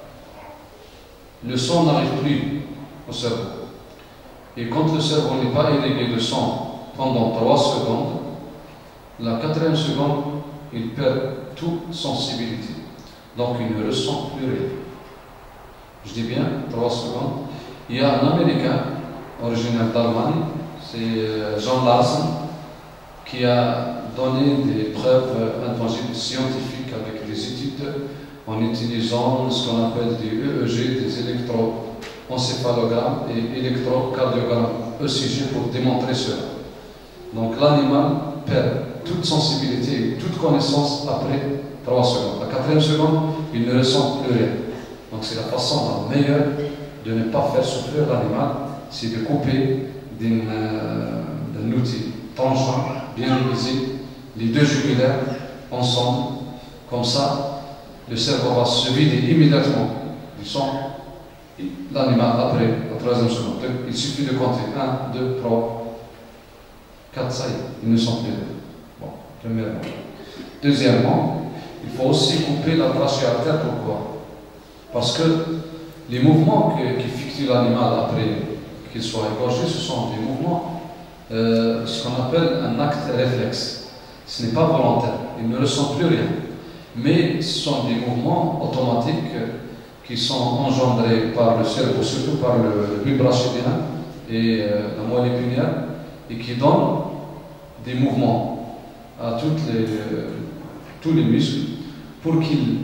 le sang n'arrive plus au cerveau. Et quand le cerveau n'est pas irrigué de sang pendant trois secondes, la quatrième seconde, il perd toute sensibilité. Donc il ne ressent plus rien. Je dis bien trois secondes. Il y a un Américain, originaire d'Allemagne, c'est John Larson, qui a donné des preuves intangibles scientifiques avec des études en utilisant ce qu'on appelle des E E G, des électroencéphalogrammes et électrocardiogrammes, E C G, pour démontrer cela. Donc l'animal perd toute sensibilité et toute connaissance après trois secondes. La quatrième seconde, il ne ressent plus rien. Donc c'est la façon la meilleure de ne pas faire souffrir l'animal, c'est de couper d'un euh, outil tranchant, bien aiguisé, les deux jugulaires ensemble. Comme ça, le cerveau va se vider immédiatement du sang. L'animal, après la troisième seconde, il suffit de compter un, deux, trois, quatre, ça y est, ils ne sont plus là. Bon, premièrement. Deuxièmement, il faut aussi couper la trachée artère. Pourquoi? Parce que les mouvements que, qui effectue l'animal après qu'il soit égorgé, ce sont des mouvements, euh, ce qu'on appelle un acte réflexe. Ce n'est pas volontaire, il ne ressent plus rien. Mais ce sont des mouvements automatiques qui sont engendrés par le cerveau, surtout par le bulbe rachidien et euh, la moelle épinière, et qui donnent des mouvements à toutes les, euh, tous les muscles pour qu'ils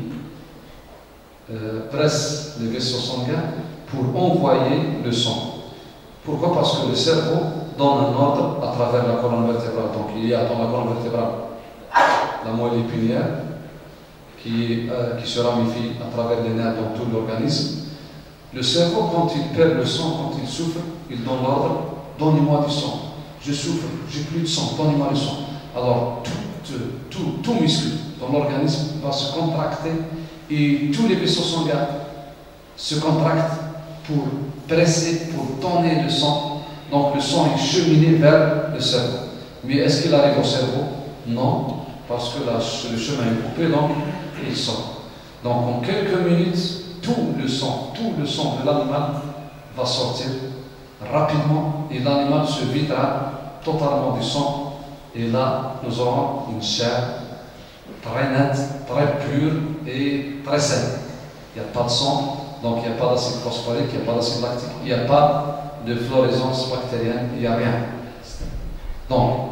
euh, pressent les vaisseaux sanguins pour envoyer le sang. Pourquoi? Parce que le cerveau donne un ordre à travers la colonne vertébrale. Donc il y a dans la colonne vertébrale la moelle épinière qui, euh, qui se ramifie à travers les nerfs dans tout l'organisme. Le cerveau, quand il perd le sang, quand il souffre, il donne l'ordre, donnez-moi du sang. Je souffre, j'ai plus de sang, donnez-moi le sang. Alors tout, tout, tout muscle dans l'organisme va se contracter et tous les vaisseaux sanguins se contractent pour presser, pour donner le sang. Donc le sang est cheminé vers le cerveau. Mais est-ce qu'il arrive au cerveau? Non, parce que là, le chemin est coupé, donc il sort. Donc en quelques minutes, tout le sang, tout le sang de l'animal va sortir rapidement et l'animal se videra totalement du sang. Et là, nous aurons une chair très nette, très pure et très saine. Il n'y a pas de sang, donc il n'y a pas d'acide phosphorique, il n'y a pas d'acide lactique, il n'y a pas de floraison bactérienne, il n'y a rien. Donc, la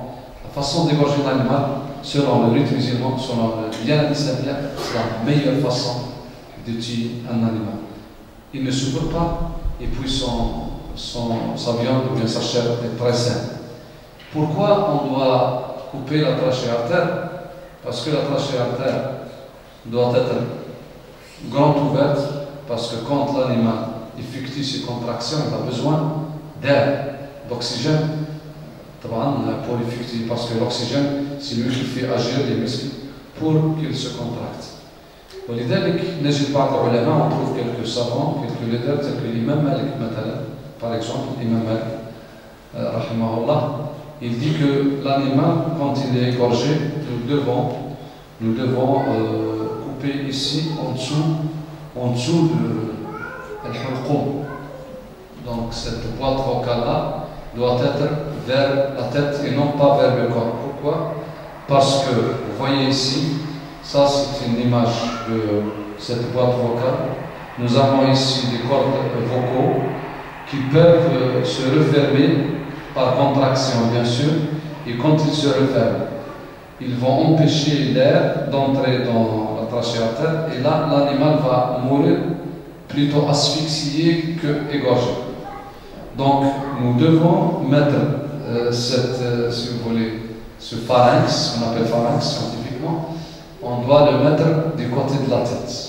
La façon d'égorger l'animal, selon le rite musulman, selon le lien islamique, c'est la meilleure façon de tuer un animal. Il ne souffre pas et puis son, son, sa viande ou bien sa chair est très saine. Pourquoi on doit couper la trachée artère? Parce que la trachée artère doit être grande ouverte, parce que quand l'animal effectue ses contractions, il a besoin d'air, d'oxygène, pour effectuer, parce que l'oxygène, c'est lui qui fait agir les muscles pour qu'ils se contractent. ولذلك نجد بعض العلماء on trouve quelques savants, quelques leaders tels que l'imam Malik مثلا, par exemple l'imam Malik euh, rahimahullah, il dit que l'animal quand il est égorgé, nous devons nous devons euh, couper ici en dessous en dessous de al-hulqum. Donc cette boîte vocale là doit être vers la tête et non pas vers le corps. Pourquoi? Parce que vous voyez ici, ça c'est une image de cette boîte vocale. Nous avons ici des cordes vocaux qui peuvent se refermer par contraction bien sûr, et quand ils se referment, ils vont empêcher l'air d'entrer dans la trachée artère et là l'animal va mourir plutôt asphyxié que égorgé. Donc nous devons mettre euh, cette, euh, si vous voulez, ce pharynx, qu'on appelle pharynx scientifiquement, on doit le mettre du côté de la tête.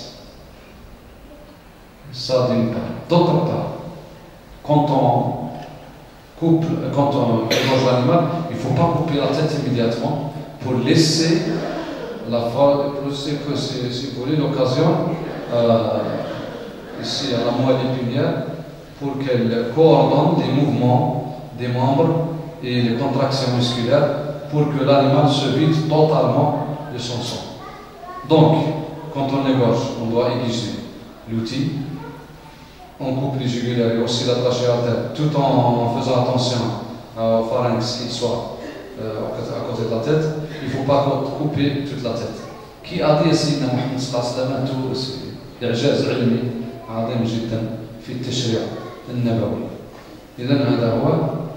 Ça d'une part. D'autre part, quand on coupe, quand on égorge l'animal, il ne faut pas couper la tête immédiatement pour laisser la pour laisser, si vous voulez, l'occasion euh, ici à la moelle épinière pour qu'elle coordonne les mouvements des membres et les contractions musculaires pour que l'animal se vide totalement de son sang. Donc, quand on égorge, on doit aiguiser l'outil, on coupe les jugulaires et aussi la trachée artère, tout en faisant attention au pharynx qu'il soit euh, à côté de la tête. Il ne faut pas couper toute la tête. Qui a dit Sayyidina Muhammad sallallahu alayhi wa sallam, إعجاز علمي عظيم جدا في التشريع النبوي. إذن هذا هو.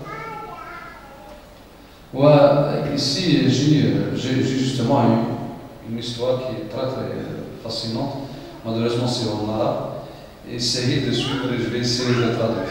وici j'ai justement une histoire qui est très très fascinante. Malheureusement c'est en arabe. Essayez de suivre et je vais essayer de traduire.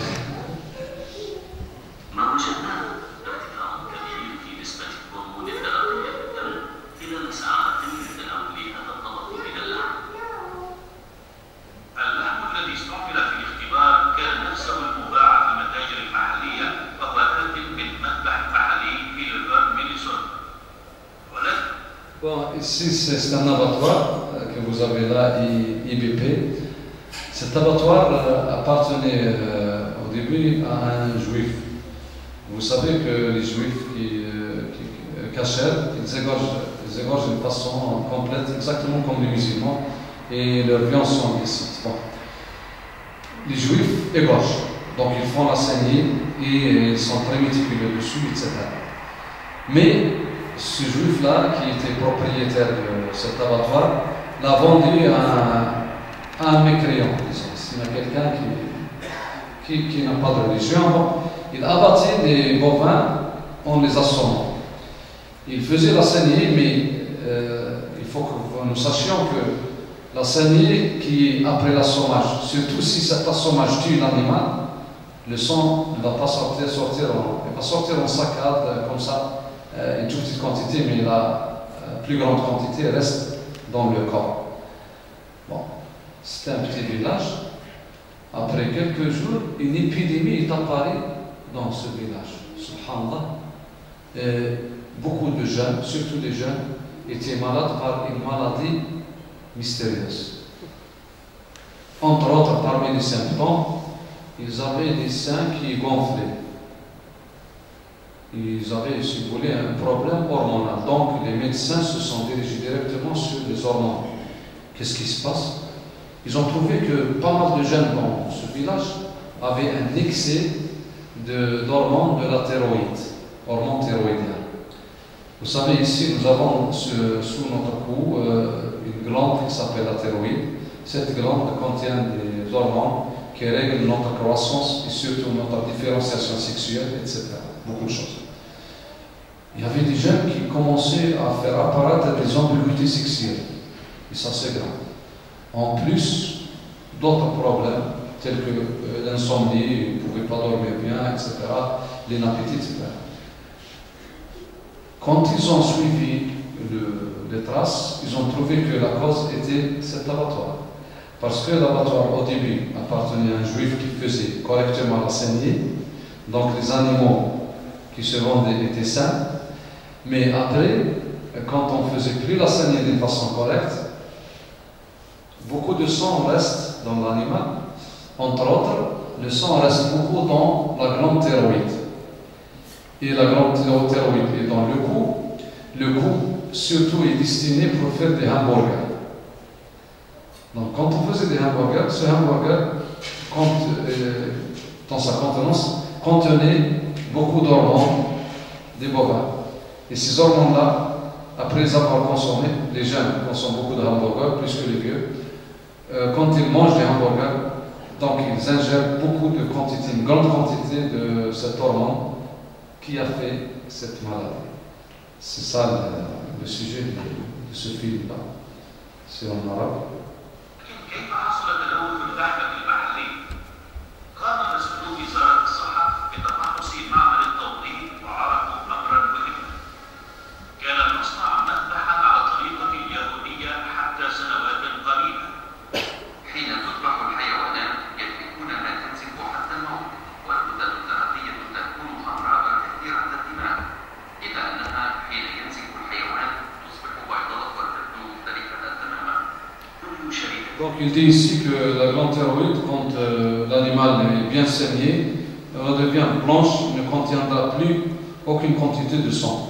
Bon, ici c'est un abattoir que vous avez là, I B P. Cet abattoir euh, appartenait euh, au début à un juif. Vous savez que les juifs qui, euh, qui cachèrent, ils égorgent, ils égorgent d'une façon complète, exactement comme les musulmans, et leurs viandes sont illicites. Bon. Les juifs égorgent, donc ils font la saignée et ils sont très méticuleux dessus, et cetera. Mais ce juif-là, qui était propriétaire de cet abattoir, l'a vendu à un mécréant, disons. S'il y a quelqu'un qui, qui, qui n'a pas de religion, il abattait des bovins en les assommant. Il faisait la saignée, mais euh, il faut que nous sachions que la saignée qui est après l'assommage, surtout si cet assommage tue l'animal, le sang ne va pas sortir, sortir en, il va sortir en saccade comme ça, euh, une toute petite quantité, mais la euh, plus grande quantité reste dans le corps. Bon. C'était un petit village. Après quelques jours, une épidémie est apparue dans ce village. Subhanallah. Et beaucoup de jeunes, surtout des jeunes, étaient malades par une maladie mystérieuse. Entre autres, parmi les symptômes, ils avaient des seins qui gonflaient. Ils avaient, si vous voulez, un problème hormonal. Donc, les médecins se sont dirigés directement sur les hormones. Qu'est-ce qui se passe? Ils ont trouvé que pas mal de jeunes dans ce village avaient un excès d'hormones de, de la thyroïde, hormones thyroïdiennes. Vous savez, ici, nous avons ce, sous notre cou euh, une glande qui s'appelle la thyroïde. Cette glande contient des hormones qui règlent notre croissance et surtout notre différenciation sexuelle, et cetera. Beaucoup de choses. il y avait des jeunes qui commençaient à faire apparaître des ambiguïtés sexuelles. Et ça, c'est grave. En plus d'autres problèmes, tels que euh, l'insomnie, ils ne pouvaient pas dormir bien, et cetera, l'inappétit, et cetera. Quand ils ont suivi le, les traces, ils ont trouvé que la cause était cet abattoir. Parce que l'abattoir, au début, appartenait à un juif qui faisait correctement la saignée, donc les animaux qui se vendaient étaient sains, mais après, quand on ne faisait plus la saignée d'une façon correcte, beaucoup de sang reste dans l'animal. Entre autres, le sang reste beaucoup dans la glande thyroïde. Et la glande thyroïde est dans le cou. Le cou, surtout, est destiné pour faire des hamburgers. Donc, quand on faisait des hamburgers, ce hamburger, euh, dans sa contenance, contenait beaucoup d'hormones des bovins. Et ces hormones-là, après les avoir consommés, les jeunes consomment beaucoup de hamburgers, plus que les vieux, euh, quand ils mangent des hamburgers, donc ils ingèrent beaucoup de quantité, une grande quantité de cette hormone qui a fait cette maladie. C'est ça le, le sujet de, de ce film-là. C'est en arabe. كيف حصل تلوث اللحمة المحلي؟ قام مسؤولو وزارة الصحة بتفحص معمل التوطين وعرفوا أمرا مهما. كان المصنع مذبحا على الطريقة اليهودية حتى سنوات قليلة. حين تذبح الحيوانات يتركونها تنزف حتى الموت، والغدد الدرقية تكون حمراء كثيرة الدماء، إلا أنها حين ينزف الحيوان تصبح بيضاء وتبدو مختلفة تماما. كل شيء. Donc il dit ici que la glande thyroïde, quand euh, l'animal est bien saigné, redevient blanche, ne contiendra plus aucune quantité de sang.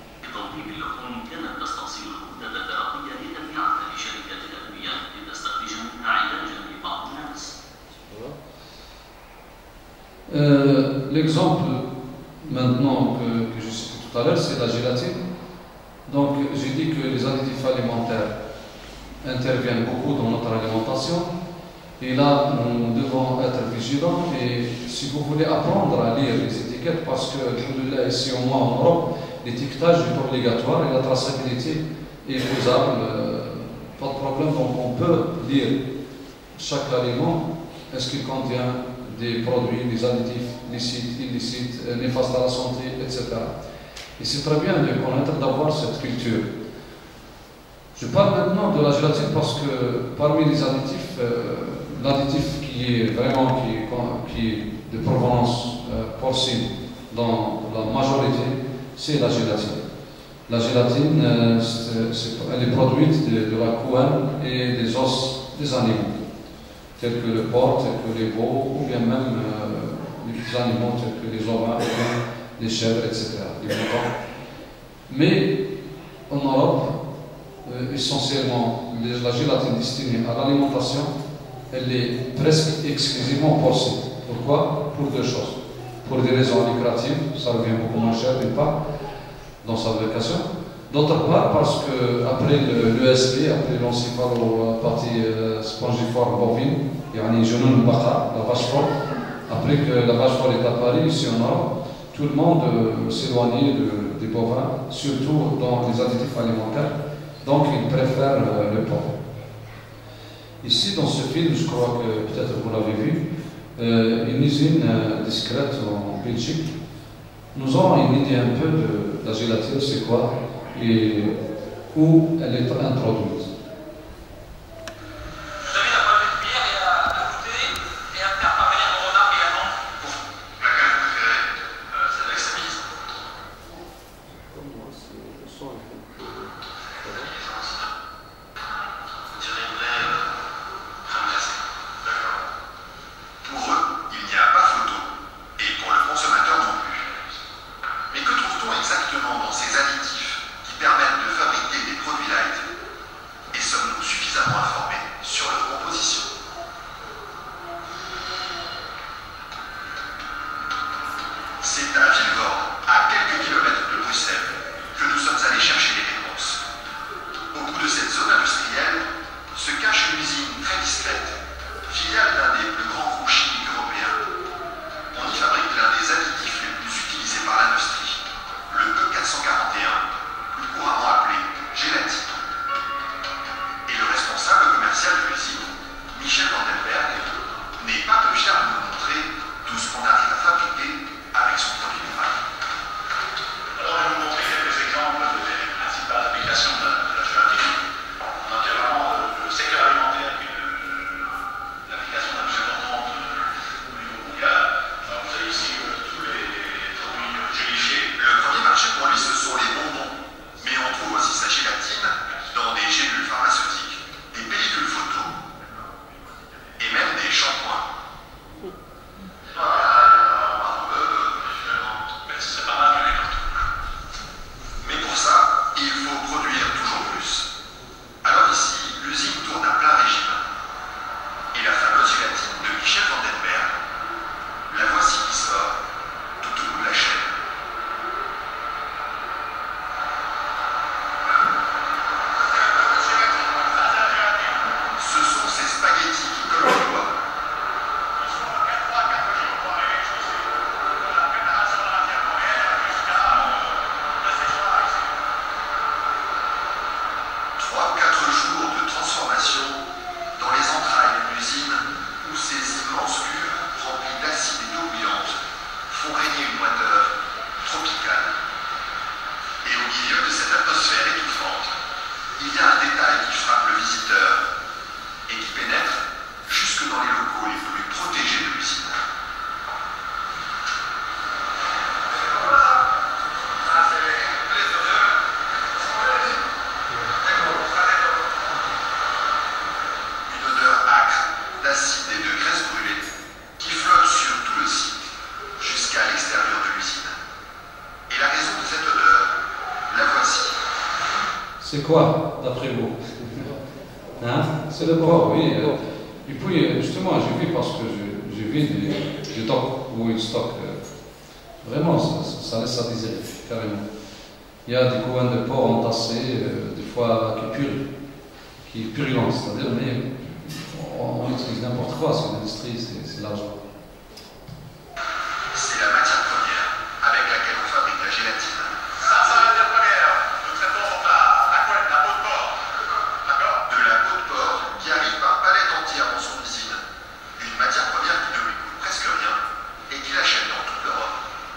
Euh, L'exemple maintenant que, que je citais tout à l'heure, c'est la gélatine. Donc j'ai dit que les additifs alimentaires interviennent beaucoup dans notre alimentation. Et là, nous devons être vigilants. Et si vous voulez apprendre à lire les étiquettes, parce que là, ici au moins en Europe, l'étiquetage est obligatoire et la traçabilité est faisable, euh, pas de problème. Donc on peut lire chaque aliment, est-ce qu'il contient des produits, des additifs licites, illicites, euh, néfastes à la santé, et cetera. Et c'est très bien de connaître, d'avoir cette culture. Je parle maintenant de la gélatine parce que parmi les additifs, euh, l'additif qui est vraiment qui, qui est de provenance euh, porcine dans la majorité, c'est la gélatine. La gélatine, euh, c'est, c'est, elle est produite de, de la couenne et des os des animaux, tels que le porc, tels que les veaux, ou bien même euh, les petits animaux tels que les ovins, les chèvres, et cetera, les moutons. Mais en Europe, Euh, essentiellement la gélatine destinée à l'alimentation, elle est presque exclusivement porcine. Pourquoi? Pour deux choses. Pour des raisons lucratives, ça revient beaucoup moins cher d'une part dans sa fabrication. D'autre part parce que après l'E S B, après l'encéphalopathie euh, spongiforme bovine, yani genoun al-baqa, la vache folle, après que la vache folle est apparue ici en Europe, tout le monde euh, s'éloignait de, des bovins, surtout dans les additifs alimentaires. Donc, ils préfèrent euh, le porc. Ici, dans ce film, je crois que peut-être vous l'avez vu, euh, une usine euh, discrète en Belgique. Nous avons une idée un peu de la gélatine, c'est quoi et où elle est introduite. cent quarante. il y a un détail qui frappe le visiteur et qui pénètre jusque dans les locaux les plus protégés de l'usine. Une odeur âcre d'acide et de graisse brûlée qui flotte sur tout le site jusqu'à l'extérieur de l'usine. Et la raison de cette odeur, la voici. C'est quoi, d'après vous? Hein? C'est le porc, oui. Et puis, justement, j'ai vu, parce que j'ai vu des, des stocks où ils stockent, vraiment, ça, ça laisse à désirer, carrément. Il y a des coins de porc entassés, euh, des fois qui purent, qui purulent, c'est-à-dire, mais on, on utilise n'importe quoi, c'est l'industrie, c'est l'argent. C'est la matière première avec laquelle on fabrique la gélatine. Ça, c'est la matière première. Nous traitons donc la, la couenne, la peau de porc. D'accord? De la peau de porc qui arrive par palette entière dans son usine. Une matière première qui ne lui coûte presque rien et qui l'achète dans toute l'Europe.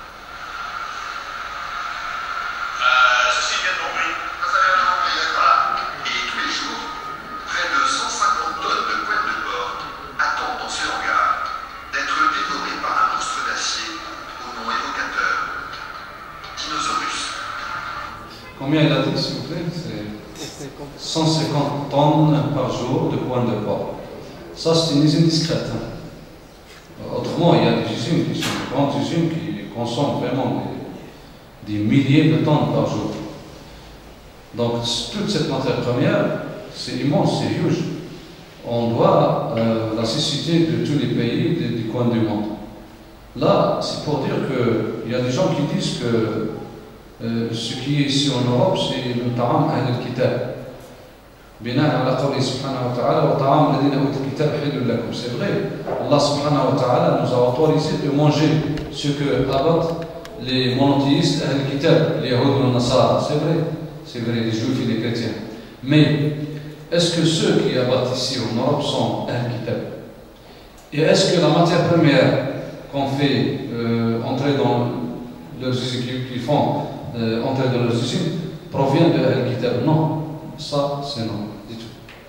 Euh, ceci vient de Hongrie. Ça, ça vient de Hongrie, d'accord. Et tous les jours, près de cent cinquante tonnes de couenne de porc attendent dans ce hangar d'être dévorées par un monstre d'acier au nom évocateur, Dinosaurus. Combien il a dit, s'il vous plaît? C'est cent cinquante tonnes par jour de couenne de porc. Ça, c'est une usine discrète. Hein. Autrement, il y a des usines qui sont des grandes usines qui consomment vraiment des, des milliers de tonnes par jour. Donc, toute cette matière première, c'est immense, c'est huge. On doit euh, la susciter de tous les pays des, des coins du monde. Là, c'est pour dire qu'il y a des gens qui disent que euh, ce qui est ici en Europe, c'est le ta'am ahl al-kitab. بناء على قوله سبحانه وتعالى وطعام الذين اوتوا الكتاب حل لكم. C'est vrai, Allah subhanahu wa ta'ala nous a autorisé de manger ce que abattent les monothéistes ahl al-kitab, les Yahoud et les Nasara. C'est vrai, c'est vrai, les Juifs et les chrétiens. Mais est-ce que ceux qui abattent ici en Europe sont ahl al-kitab? Et est-ce que la matière première qu'on fait euh, entrer dans leurs usines, qu'ils font euh, entrer dans leurs usines, provient de ahl al-kitab? Non. Ça, c'est non, du tout.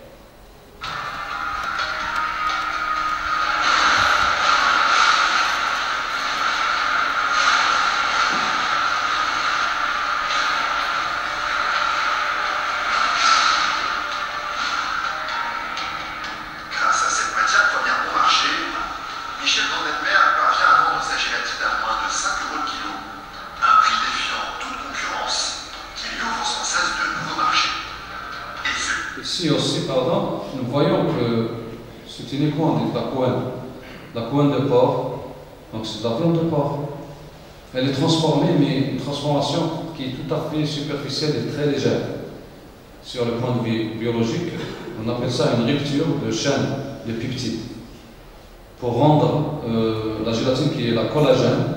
Grâce à cette matière première bon marché, Michel Vandenberg parvient à vendre sa gélatine à moins de cinq euros le kilo, un prix défiant toute concurrence qui lui ouvre sans cesse de nouveaux marchés. Ici aussi, pardon, nous voyons que c'est uniquement de la couenne, la couenne de porc, donc c'est de la viande de porc. Elle est transformée, mais une transformation qui est tout à fait superficielle et très légère. Sur le point de vue biologique, on appelle ça une rupture de chaîne de peptides. Pour rendre euh, la gélatine, qui est la collagène,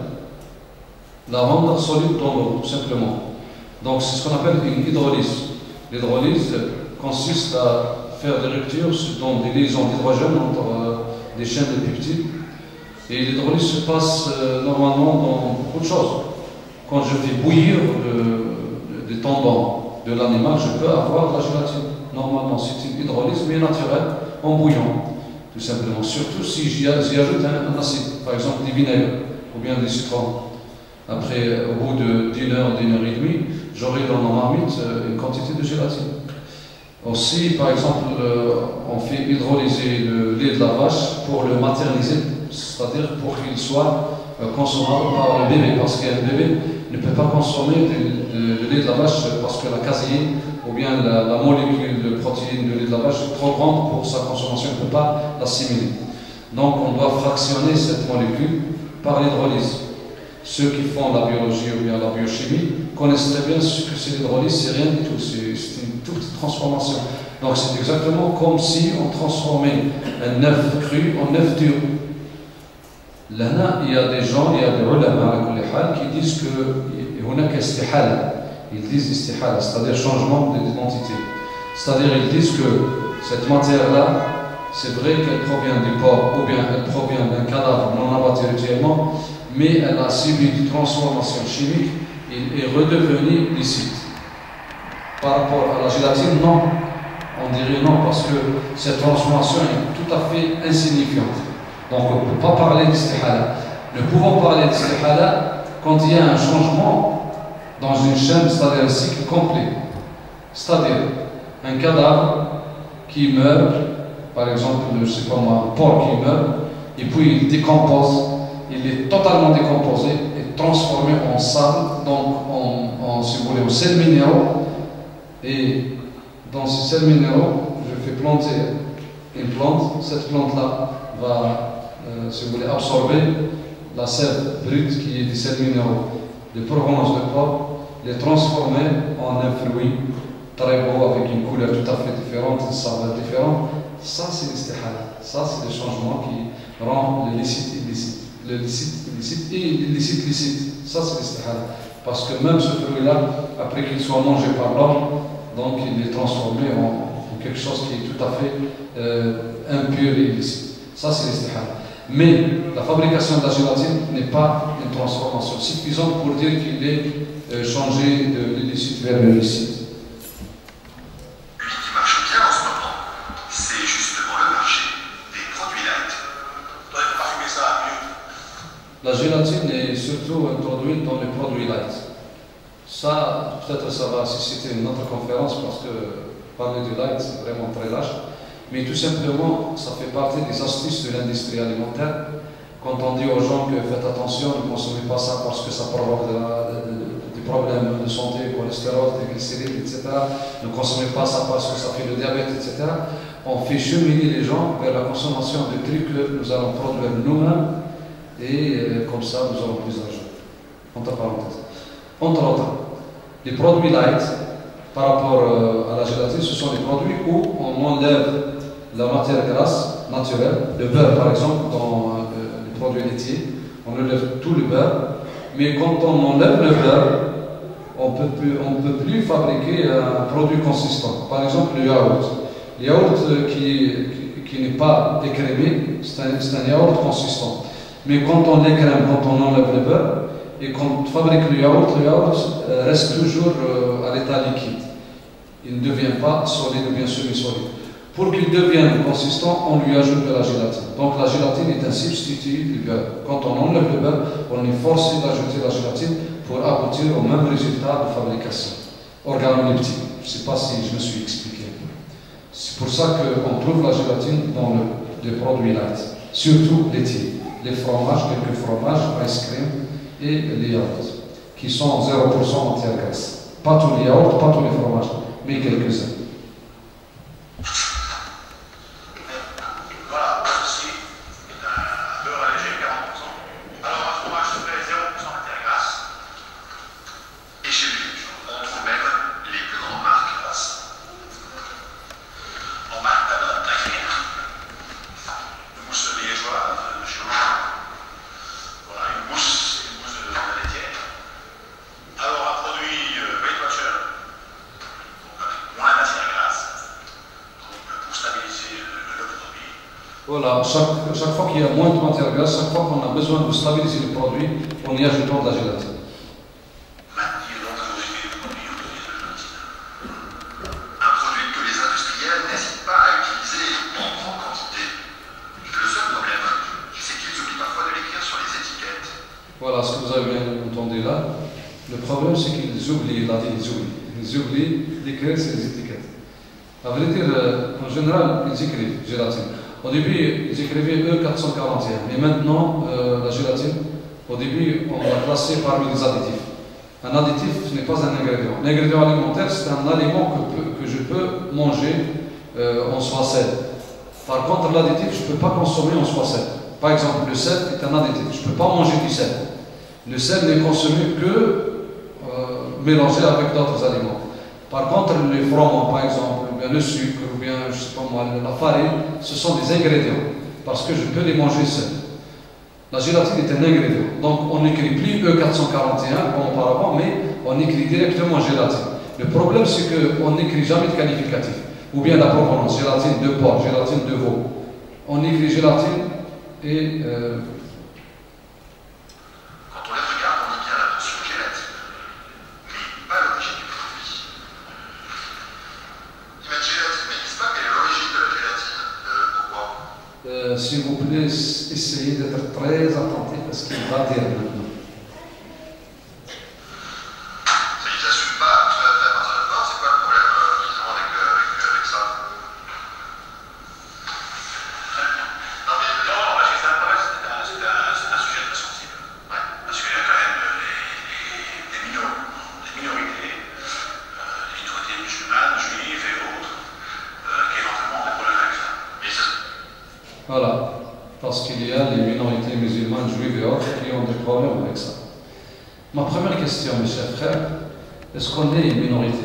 la rendre solide dans l'eau, tout simplement. Donc c'est ce qu'on appelle une hydrolyse. L'hydrolyse consiste à faire des ruptures dans des liaisons d'hydrogène entre euh, des chaînes de peptides. Et l'hydrolyse se passe euh, normalement dans beaucoup de choses. Quand je fais bouillir des de, tendons de l'animal, je peux avoir de la gélatine. Normalement, c'est une hydrolyse, mais naturelle, en bouillon, tout simplement. Surtout si j'y ajoute un, un acide, par exemple des vinaigres ou bien des citrons. Après, au bout d'une heure, d'une heure et demie, j'aurai dans ma marmite une quantité de gélatine. Aussi, par exemple, euh, on fait hydrolyser le lait de la vache pour le materniser, c'est-à-dire pour qu'il soit euh, consommable par le bébé, parce qu'un bébé ne peut pas consommer le lait de la vache parce que la caséine ou bien la, la molécule de protéine de lait de la vache est trop grande pour sa consommation, il ne peut pas l'assimiler. Donc on doit fractionner cette molécule par l'hydrolyse. Ceux qui font la biologie ou bien la biochimie connaissent très bien ce que c'est l'hydrolyse, c'est rien du tout, c'est une toute petite transformation. Donc c'est exactement comme si on transformait un œuf cru en œuf dur. Là, il y a des gens, il y a des ulama qui disent que ils disent istihala, c'est-à-dire changement d'identité. C'est-à-dire ils disent que cette matière-là, c'est vrai qu'elle provient du porc ou bien elle provient d'un cadavre non abattu rituellement, mais elle a subi une transformation chimique et est redevenue licite. Par rapport à la gélatine, non. On dirait non, parce que cette transformation est tout à fait insignifiante. Donc on ne peut pas parler d'istihala. Nous pouvons parler d'istihala quand il y a un changement dans une chaîne, c'est-à-dire un cycle complet. C'est-à-dire un cadavre qui meurt, par exemple, je ne sais pas moi, un porc qui meurt, et puis il décompose, il est totalement décomposé et transformé en sable, donc en, en si vous voulez, en sels minéraux. Et dans ces sels minéraux, je fais planter une plante. Cette plante-là va, euh, si vous voulez, absorber la sève brute qui est des sels minéraux de provenance de porc, les transformer en un fruit très beau avec une couleur tout à fait différente, une saveur différente. Ça, c'est l'istihala. Ça, c'est le changement qui rend le licite illicite. Le licite illicite et l'illicite licite. Ça, c'est l'istihala. Parce que même ce fruit-là, après qu'il soit mangé par l'homme, donc il est transformé en, en quelque chose qui est tout à fait euh, impur et illicite. Ça, c'est l'istihala. Mais la fabrication de la gélatine n'est pas une transformation suffisante pour dire qu'il est euh, changé de l'illicite vers le licite. Lui qui marche bien en ce moment, c'est justement le marché des produits light. Toi, il faut pas fumer ça, mieux. La gélatine est surtout introduite dans les produits light. Ça, peut-être ça va susciter une autre conférence parce que parler du light, c'est vraiment très large. Mais tout simplement, ça fait partie des astuces de l'industrie alimentaire. Quand on dit aux gens que faites attention, ne consommez pas ça parce que ça provoque de la, de, de, des problèmes de santé, cholestérol, triglycérides, et cetera. Ne consommez pas ça parce que ça fait le diabète, et cetera. On fait cheminer les gens vers la consommation de trucs que nous allons produire nous-mêmes et euh, comme ça, nous aurons plus d'argent. Entre parenthèses. Entre autres, les produits light, par rapport euh, à la gélatine, ce sont des produits où on enlève la matière grasse naturelle, le beurre par exemple, dans euh, les produits laitiers, on enlève tout le beurre, mais quand on enlève le beurre, on peut plus, on peut plus fabriquer un produit consistant. Par exemple, le yaourt. Le yaourt euh, qui, qui, qui n'est pas écrémé, c'est un, un yaourt consistant. Mais quand on l'écrème, quand on enlève le beurre, et quand on fabrique le yaourt, le yaourt euh, reste toujours euh, à l'état liquide. Il ne devient pas solide ou bien semi-solide. Pour qu'il devienne consistant, on lui ajoute de la gélatine. Donc la gélatine est un substitut du beurre. Quand on enlève le beurre, on est forcé d'ajouter la gélatine pour aboutir au même résultat de fabrication organoleptique. Je ne sais pas si je me suis expliqué. C'est pour ça qu'on trouve la gélatine dans le, les produits light, surtout laitiers, les fromages, quelques fromages, ice cream et les yaourts, qui sont zéro pour cent matière grasse. Pas tous les yaourts, pas tous les fromages, mais quelques-uns. Voilà, ceci est un beurre allégé quarante pour cent. Alors un fromage se fait zéro pour cent matière grasse. Et chez lui, on trouve même les plus grandes marques grasses. En marque d'abord, une mousse liégeoise de chez moi. Voilà, une mousse, une mousse de la laitière. Alors un produit euh, Weight Watcher, donc avec moins de matière grasse, donc pour stabiliser le, le produit. Voilà, chaque, chaque fois qu'il y a moins de matière grasse, chaque fois qu'on a besoin de stabiliser le produit, on y ajoute de la gélatine. Maintenir l'entrée du produit au produit de la gélatine. Un produit que les industriels n'hésitent pas à utiliser en grande quantité. Le seul problème, c'est qu'ils oublient parfois de l'écrire sur les étiquettes. Voilà ce que vous avez bien entendu là. Le problème, c'est qu'ils oublient, il a dit, ils oublient. Ils oublient d'écrire sur les étiquettes. À vrai dire, euh, en général, ils écrivent gélatine. Au début, ils écrivaient E quatre cent quarante et un, mais maintenant, euh, la gélatine, au début, on l'a classée parmi les additifs. Un additif, ce n'est pas un ingrédient. L'ingrédient alimentaire, c'est un aliment que, que je peux manger euh, en soi seul. Par contre, l'additif, je ne peux pas consommer en soi seul. Par exemple, le sel est un additif. Je ne peux pas manger du sel. Le sel n'est consommé que euh, mélangé avec d'autres aliments. Par contre, les fromages, par exemple, ou bien le sucre, ou bien, je sais pas moi, la farine, ce sont des ingrédients, parce que je peux les manger seuls. La gélatine est un ingrédient. Donc, on n'écrit plus E quatre cent quarante et un comme auparavant, mais on écrit directement gélatine. Le problème, c'est qu'on n'écrit jamais de qualificatif. Ou bien la provenance, gélatine de porc, gélatine de veau. On écrit gélatine et... Euh, Quand on les regarde, on y vient la notion gélatine, mais pas l'origine du produit. s'il vous plaît, essayez d'être très attentif à ce qu'il va dire maintenant. Ils n'assument pas tout à fait à partir de corps, c'est quoi le problème euh, qu'ils ont avec, euh, avec, euh, avec ça? Non mais Non, parce que c'est un problème, c'est un, c'est un, c'est un sujet très sensible. ouais. Parce qu'il y a quand même euh, les, les, les, minor, les minorités, euh, les minorités musulmanes, juives et autres, euh, qui éventuellement ont des problèmes avec ça. Mais ça, Voilà, parce qu'il y a les minorités musulmanes, juives et autres qui ont des problèmes avec ça. Ma première question, mes chers frères, est-ce qu'on est une minorité?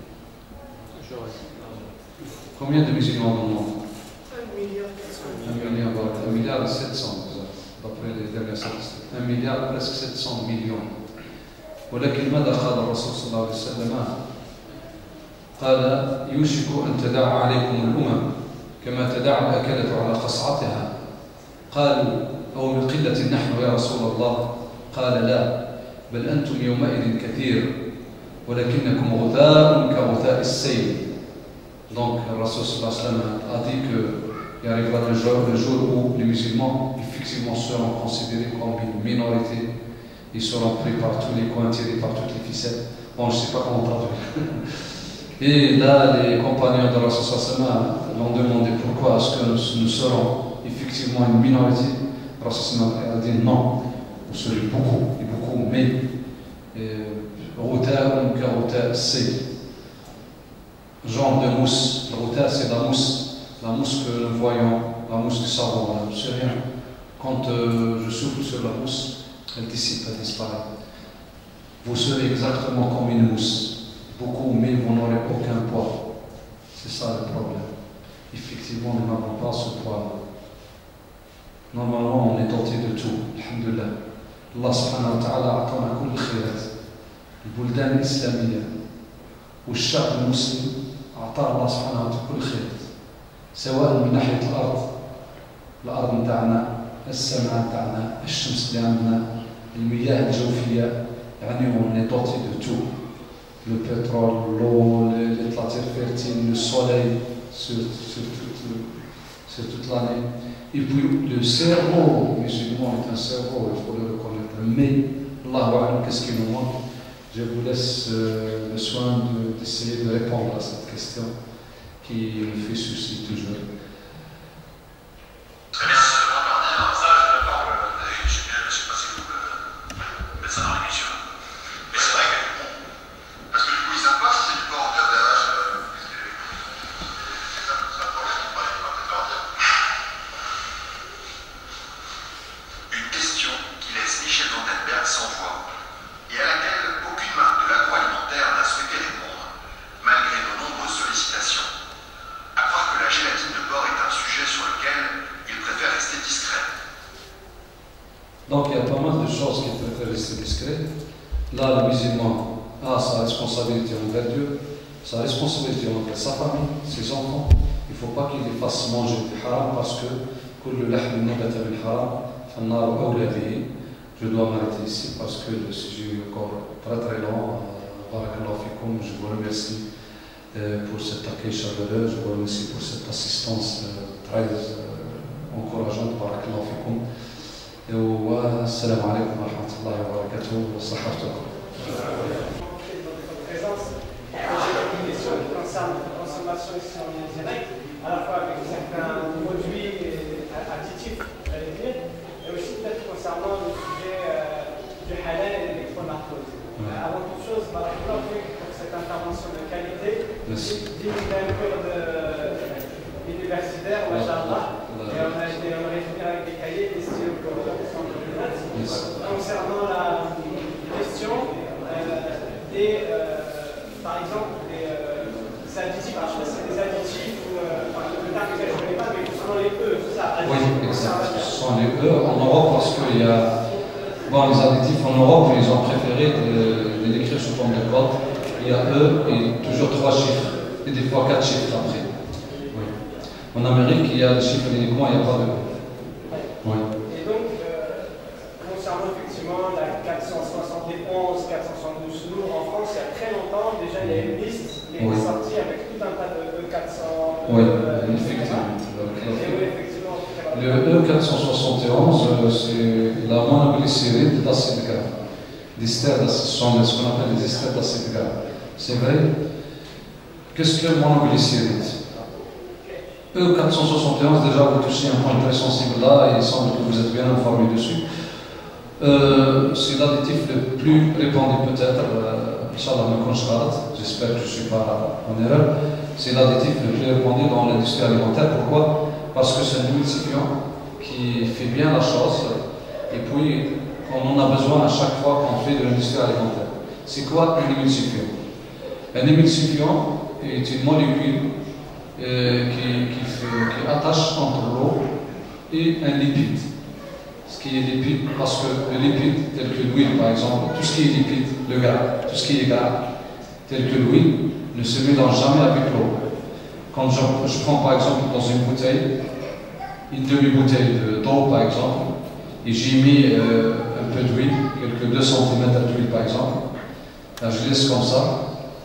Combien de musulmans dans le monde? Un milliard, voilà, un milliard et sept cents, d'après les dernières statistiques. Un milliard, presque sept cents millions. ولكن ماذا قال الرسول صلى الله عليه وسلم؟ قال يوشك أن تداعى عليكم الأمم كما تداعى الأكلة على قصعتها. قالوا أو من قلة نحن يا رسول الله؟ قال لا، بل أنتم يومئذ كثير ولكنكم غثاء كغثاء السيل. Donc, le Rasul sallallahu alayhi wa sallam a dit qu'il arrivera le jour, le jour où les musulmans effectivement seront considérés comme une minorité. Ils seront pris par tous les coins, tirés par toutes les ficelles. Bon, je ne sais pas comment traduire. Et là, les compagnons de Rasul sallallahu alayhi wa sallam l'ont demandé pourquoi est-ce que nous, nous serons effectivement une minorité. Rasul sallallahu alayhi wa sallam a dit non, vous serez beaucoup, et beaucoup, mais Routa ou Karouta, c'est genre de mousse. La Routa, c'est la mousse, la mousse que nous voyons, la mousse du savon, là, c'est rien. Quand euh, je souffle sur la mousse, elle dissipe, elle disparaît. Vous serez exactement comme une mousse, beaucoup, mais vous n'aurez aucun poids. C'est ça le problème. Effectivement, nous n'avons pas ce poids. Normalement, on est doté de tout. Alhamdulillah. Allah subhanahu wa ta'ala a'tana kull khairat. البلدان الإسلامية والشعب المسلم أعطى الله سبحانه وتعالى كل خير، سواء من ناحية الأرض، الأرض متاعنا، السماء متاعنا، الشمس اللي عندنا، المياه الجوفية، يعني on est doté de tout. Le pétrole, l'eau, la terre fertile, le soleil sur, sur, toute, sur toute l'année. Et puis le cerveau musulman est un cerveau, il faut le reconnaître. Mais, Allahu A'lam, qu'est-ce qui nous manque? Je vous laisse euh, le soin d'essayer de, de répondre à cette question qui me fait souci toujours. Très bien, ça va pas dire. Ça, je le parle, je sais bien, je sais pas si vous le mettez ça dans l'émission. Mais c'est vrai que, parce que du coup, ils savent pas si c'est du porc ou de la vache. Euh, c'est ça, c'est un problème, on va peut-être leur dire. Une question qui laisse Michel Vandenberg sans voix et à laquelle aucune marque de l'agroalimentaire n'a souhaité répondre, malgré nos nombreuses sollicitations. À croire que la gélatine de porc est un sujet sur lequel il préfère rester discret. Donc il y a pas mal de choses qu'il préfère rester discret. Là, le musulman a sa responsabilité envers Dieu, sa responsabilité envers sa famille, ses enfants. Il ne faut pas qu'il les fasse manger du haram parce que كل لحم نبت بالحرام فالنار أولى به. Je dois m'arrêter ici parce que le sujet est encore très très long. Barakallahu fikoum, je vous remercie pour cet accueil chaleureux, je vous remercie pour cette assistance très encourageante. Barakallahu fikoum. Et assalamu alaikum wa rahmatullahi wa barakatuh. Wa sahaftakum. J'ai une question qui concerne la consommation ici en lien direct, à la fois avec certains produits additifs, j'allais dire, et aussi peut-être concernant le sujet euh, du halal et de l'électromarcose. Ouais. Euh, avant toute chose, Barakallahu fik pour cette intervention de qualité. Merci. Digne d'un cours universitaire, Masha'Allah. Et on a été on a été avec des cahiers, des stylos pour le centre de notes. Concernant la question euh, des, euh, par exemple, des, euh, des additifs, alors je sais pas si c'est des additifs ou euh, enfin, le terme que je ne connais pas, mais concernant les E, tout ça. Oui, exact. Ce sont les E en Europe parce qu'il y a. Bon, les additifs en Europe, ils ont préféré de, de l'écrire sous forme de code. Il y a E et toujours trois chiffres, et des fois quatre chiffres après. Oui. En Amérique, il y a le chiffre uniquement, il n'y a pas de E. Oui. Et donc, euh, concernant effectivement la quatre cent soixante et onze, quatre cent soixante-douze, nous en France, il y a très longtemps, déjà il y a une liste qui est oui. sortie avec tout un tas de E quatre cents. Oui, euh, effectivement. et oui, effectivement. Le E, E quatre cent soixante et onze, c'est la monoglycéride d'acide gras. D'ester, ce sont ce qu'on appelle les esters d'acide gras. C'est vrai. Qu'est-ce que le monoglycéride? E quatre cent soixante et onze, déjà vous touchez un point très sensible là, et il semble que vous êtes bien informé dessus. Euh, c'est l'additif le plus répandu peut-être, euh, Inch'Allah me conjurate, j'espère que je ne suis pas en erreur. C'est l'additif le plus répandu dans l'industrie alimentaire. Pourquoi? Parce que c'est un émulsifiant qui fait bien la chose, et puis on en a besoin à chaque fois qu'on fait de l'industrie alimentaire. C'est quoi un émulsifiant? Un émulsifiant est une molécule euh, qui, qui, fait, qui attache entre l'eau et un lipide. Ce qui est lipide, parce que le lipide, tel que l'huile par exemple, tout ce qui est lipide, le gras, tout ce qui est gras, tel que l'huile, ne se mélange jamais avec l'eau. Quand je, je prends par exemple dans une bouteille, une demi-bouteille d'eau par exemple, et j'y mets euh, un peu d'huile, quelques deux centimètres d'huile par exemple, là je laisse comme ça.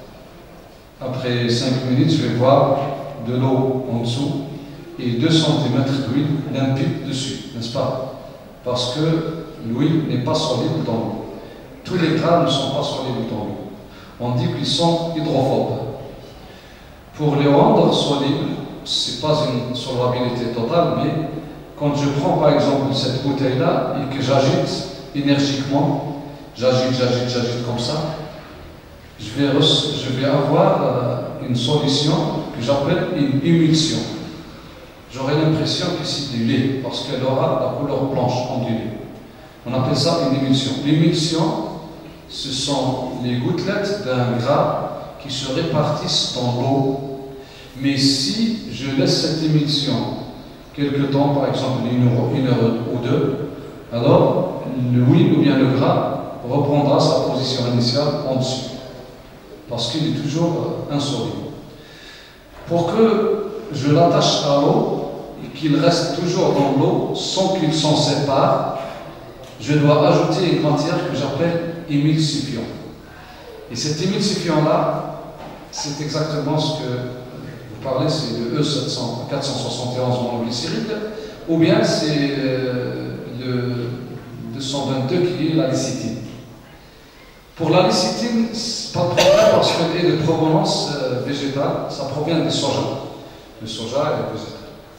Après cinq minutes, je vais voir de l'eau en dessous et deux centimètres d'huile limpide dessus, n'est-ce pas? Parce que l'huile n'est pas soluble dans l'eau. Tous les gras ne sont pas solubles dans l'eau. On dit qu'ils sont hydrophobes. Pour les rendre solibles, ce n'est pas une solubilité totale, mais quand je prends par exemple cette bouteille-là et que j'agite énergiquement, j'agite, j'agite, j'agite comme ça, je vais, je vais avoir euh, une solution que j'appelle une émulsion. J'aurai l'impression que c'est du lait, parce qu'elle aura la couleur blanche ondulée. On appelle ça une émulsion. L'émulsion, ce sont les gouttelettes d'un gras qui se répartissent dans l'eau. Mais si je laisse cette émulsion quelque temps, par exemple une heure, une heure ou deux, alors l'huile ou bien le gras reprendra sa position initiale en dessous, parce qu'il est toujours insoluble. Pour que je l'attache à l'eau et qu'il reste toujours dans l'eau sans qu'il s'en sépare, je dois ajouter une matière que j'appelle émulsifiant. Et cet émulsifiant-là, c'est exactement ce que vous parlez, c'est le E quatre cent soixante et onze monoglycéride, ou bien c'est euh, le deux cent vingt-deux qui est la lécithine. Pour la lécithine, c'est pas de problème parce qu'elle est de provenance euh, végétale, ça provient du soja. Le soja est végétal.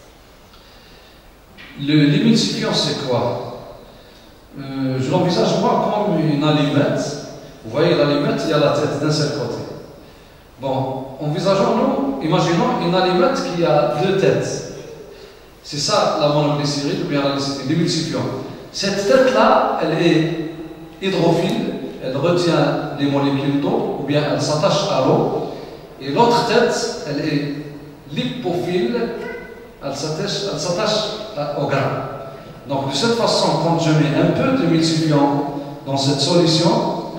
L'émulsifiant, c'est quoi? euh, Je l'envisage moi comme une allumette. Vous voyez l'allumette, il y a la tête d'un seul côté. Bon, envisageons-nous, imaginons une allumette qui a deux têtes. C'est ça la monoglycéride ou bien la lécithine, l'émulsifiant. Cette tête-là, elle est hydrophile, elle retient les molécules d'eau, ou bien elle s'attache à l'eau. Et l'autre tête, elle est lipophile, elle s'attache au gras. Donc de cette façon, quand je mets un peu d'émulsifiant dans cette solution,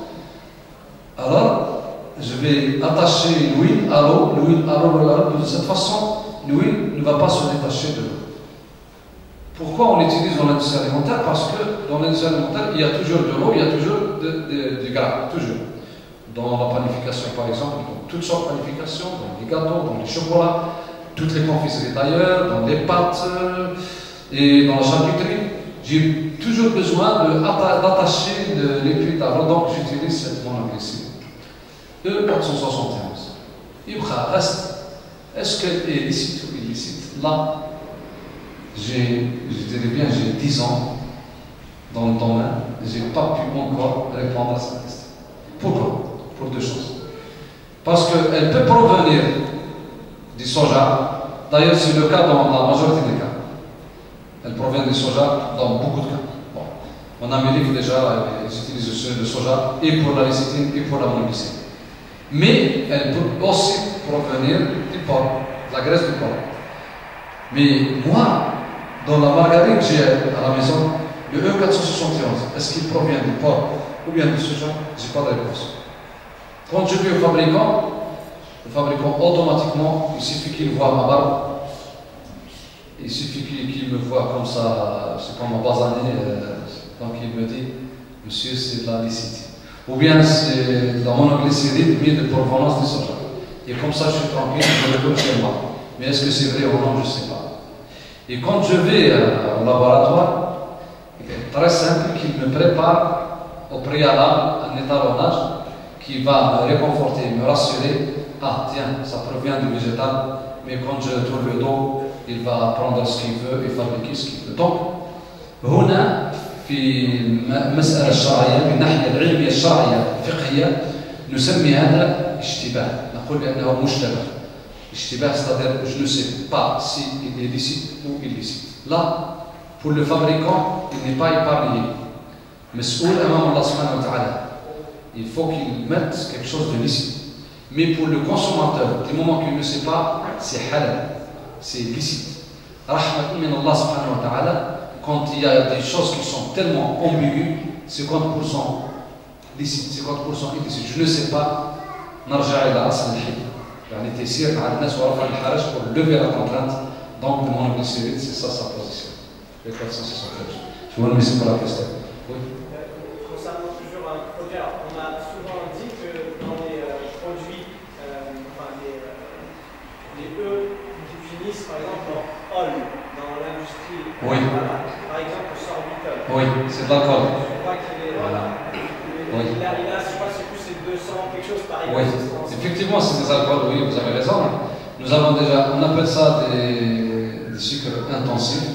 alors je vais attacher l'huile à l'eau, l'huile à l'eau, de cette façon, l'huile ne va pas se détacher de l'eau. Pourquoi on l'utilise dans l'industrie alimentaire? Parce que dans l'industrie alimentaire, il y a toujours de l'eau, il y a toujours du gras, toujours. Dans la panification, par exemple, dans toutes sortes de panifications, dans les gâteaux, dans les chocolats, toutes les confiseries d'ailleurs, dans les pâtes et dans la charcuterie, j'ai toujours besoin d'attacher les fluides à l'eau, donc j'utilise cette monoglycéride. E quatre cent soixante et onze. Ibra reste. Est-ce qu'elle est licite ou illicite? Là, j'ai, je dirais bien, j'ai dix ans dans le domaine, et je n'ai pas pu encore répondre à cette question. Pourquoi? Pour deux choses. Parce qu'elle peut provenir du soja. D'ailleurs, c'est le cas dans la majorité des cas. Elle provient du soja dans beaucoup de cas. Bon. En Amérique, déjà, ils utilisent le soja et pour la lécithine et pour la monoglycéride. Mais elle peut aussi provenir du porc, de la graisse du porc. Mais moi, dans la margarine que j'ai à la maison, le E quatre cent soixante et onze, est-ce qu'il provient du porc ou bien du soja? Je n'ai pas de réponse. Quand je vais au fabricant, le fabricant automatiquement, il suffit qu'il voit ma barbe, il suffit qu'il me voit comme ça, c'est comme un basané, euh, donc il me dit, monsieur, c'est de la lécithine. Ou bien c'est de la monoglycéride, mais de provenance du soja. Et comme ça, je suis tranquille, je le donne chez moi. Mais est-ce que c'est vrai ou non, je ne sais pas. Et quand je vais euh, au laboratoire, c'est très simple qu'il me prépare au préalable un étalonnage qui va me réconforter, me rassurer. Ah tiens, ça provient du végétal, mais quand je tourne le dos, il va prendre ce qu'il veut et fabriquer ce qu'il veut. Donc, هنا في المسألة الشرعية من الناحية العلمية الشرعية الفقهية نسمي هذا اشتباه، نقول بأنه مشتبه. اشتباه c'est-à-dire je ne sais pas si il est licite ou illicite. Là, pour le fabricant, il n'est pas épargné. مسؤول أمام الله سبحانه وتعالى. Il faut qu'il mette quelque chose de licite. Mais pour le consommateur, du moment qu'il ne sait pas, c'est halal, c'est licite. Rahmat min Allah subhanahu wa ta'ala, quand il y a des choses qui sont tellement ambiguës, cinquante pour cent licite, cinquante pour cent illicite. Je ne sais pas, نرجع إلى أصل الحل. يعني تيسير على الناس ورفع الحرج pour lever la contrainte. Donc le monoglycéride, c'est ça sa position. Le quatre cent soixante-treize. Je vous remercie pour la question. Oui. Concernant toujours un produit, alors on a souvent dit que dans les euh, produits, euh, enfin les, euh, les E qui finissent par exemple en ol dans l'industrie, oui. Voilà, par exemple le sorbitol. Oui, c'est de l'alcool. Je crois qu'il est, voilà. Oui. Il a, il a, je crois que c'est plus c'est deux cents, quelque chose pareil. Oui, effectivement, c'est des alcools, oui, vous avez raison. Nous avons déjà, on appelle ça des, des sucres intensifs,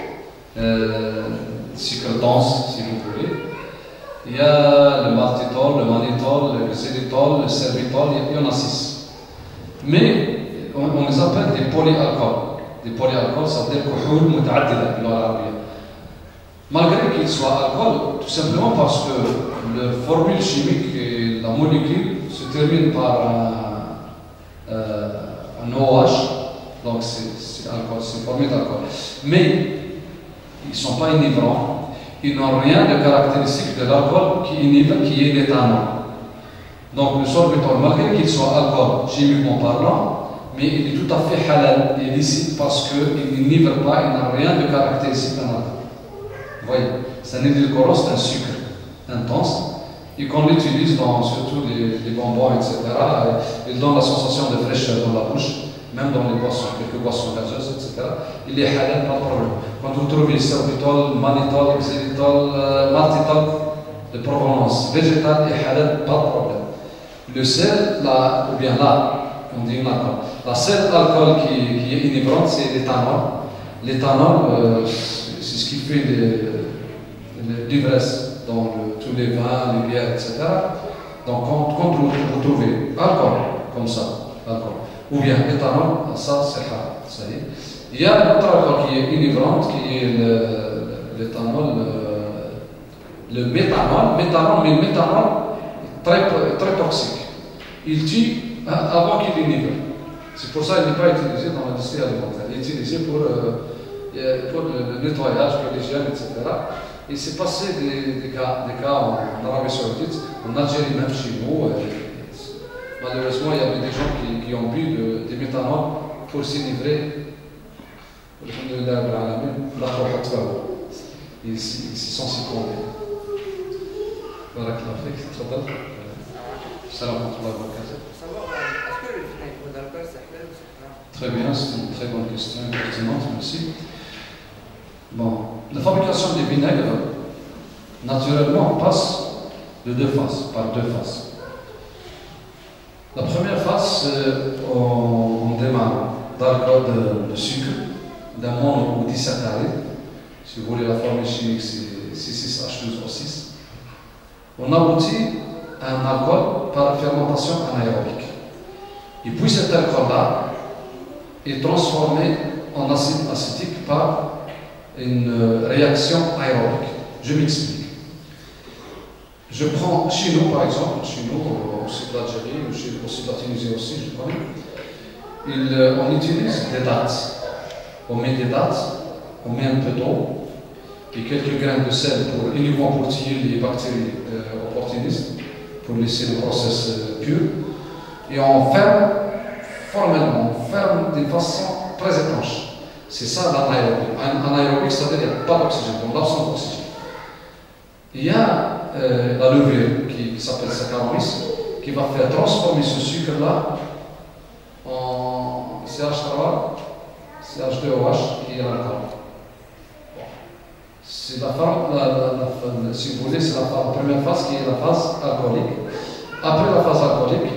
euh, des sucres denses, si vous voulez. Il y a le maltitol, le mannitol, le xylitol, le sorbitol, il y en a six. Mais on, on les appelle des polyalcools. Des polyalcools, ça veut dire كحول متعددة باللغة العربية. Malgré qu'ils soient alcool, tout simplement parce que la formule chimique et la molécule se termine par un, euh, un O H, donc c'est alcool, c'est formé d'alcool. Mais ils ne sont pas enivrants, ils n'ont rien de caractéristique de l'alcool qui inhibe, qui est l'éthanol. Donc le sorbitol, malgré qu'il soit alcool chimiquement parlant, mais il est tout à fait halal et licite parce qu'il n'inhibe pas, il n'a rien de caractéristique d'un alcool. Vous voyez, c'est un édulcorant, c'est un sucre intense et qu'on l'utilise dans surtout les, les bonbons, et cetera. Il donne la sensation de fraîcheur dans la bouche, même dans les boissons, quelques boissons gazeuses, et cetera. Il est halal, pas de problème. Quand vous trouvez sorbitol, mannitol, xylitol, euh, maltitol, de provenance végétale est halal, pas de problème. Le sel, là, ou bien là, on dit l'alcool. La seule alcool qui, qui est inivrante, c'est l'éthanol. L'éthanol, euh, c'est ce qui fait l'ivresse dans le, tous les vins, les bières, et cetera. Donc quand, quand vous, vous trouvez alcool, comme ça, alcool, ou bien éthanol, ça c'est haram, ça y est. Il y a une autre alcool qui est inivrante, qui est l'éthanol, le, le méthanol, méthanol, mais le méthanol est très, très toxique. Il tue avant qu'il inhibe. C'est pour ça qu'il n'est pas utilisé dans l'industrie alimentaire. Il est utilisé pour... Euh, pour le, le nettoyage, pour l'hygiène, et cetera. Il s'est passé des, des, cas, des cas en, en Arabie Saoudite, en Algérie, même chez nous. Malheureusement, il y avait des gens qui, qui ont bu de, des méthanol pour s'enivrer. Ils s'y sont succombés. Voilà, très bien, c'est une très bonne question, pertinente, merci. Bon, la fabrication des vinaigres, naturellement, passe de deux phases, par deux phases. La première phase, on, on démarre d'alcool de, de sucre, d'un mono ou disaccharide. Si vous voulez la formule chimique, c'est C six H douze O six. On aboutit à un alcool par fermentation anaérobique. Et puis cet alcool-là est transformé en acide acétique par une réaction aérobique. Je m'explique. Je prends chez nous, par exemple, chez nous, au sud de l'Algérie, aussi de la Tunisie aussi, je crois, il, on utilise des dattes. On met des dattes, on met un peu d'eau et quelques grains de sel pour uniquement pour tuer les bactéries euh, opportunistes, pour laisser le process euh, pur. Et on ferme formellement, on ferme d'une façon très étanche. C'est ça l'anaérobique. Un anaérobique, c'est-à-dire qu'il n'y a pas d'oxygène, donc l'absence d'oxygène. Il y a euh, la levure qui, qui s'appelle Saccharomyces, qui va faire transformer ce sucre-là en C H trois, c'est H deux O H et l'alcool. C'est la, la, la, la, si vous voulez, c'est la, la première phase qui est la phase alcoolique. Après la phase alcoolique,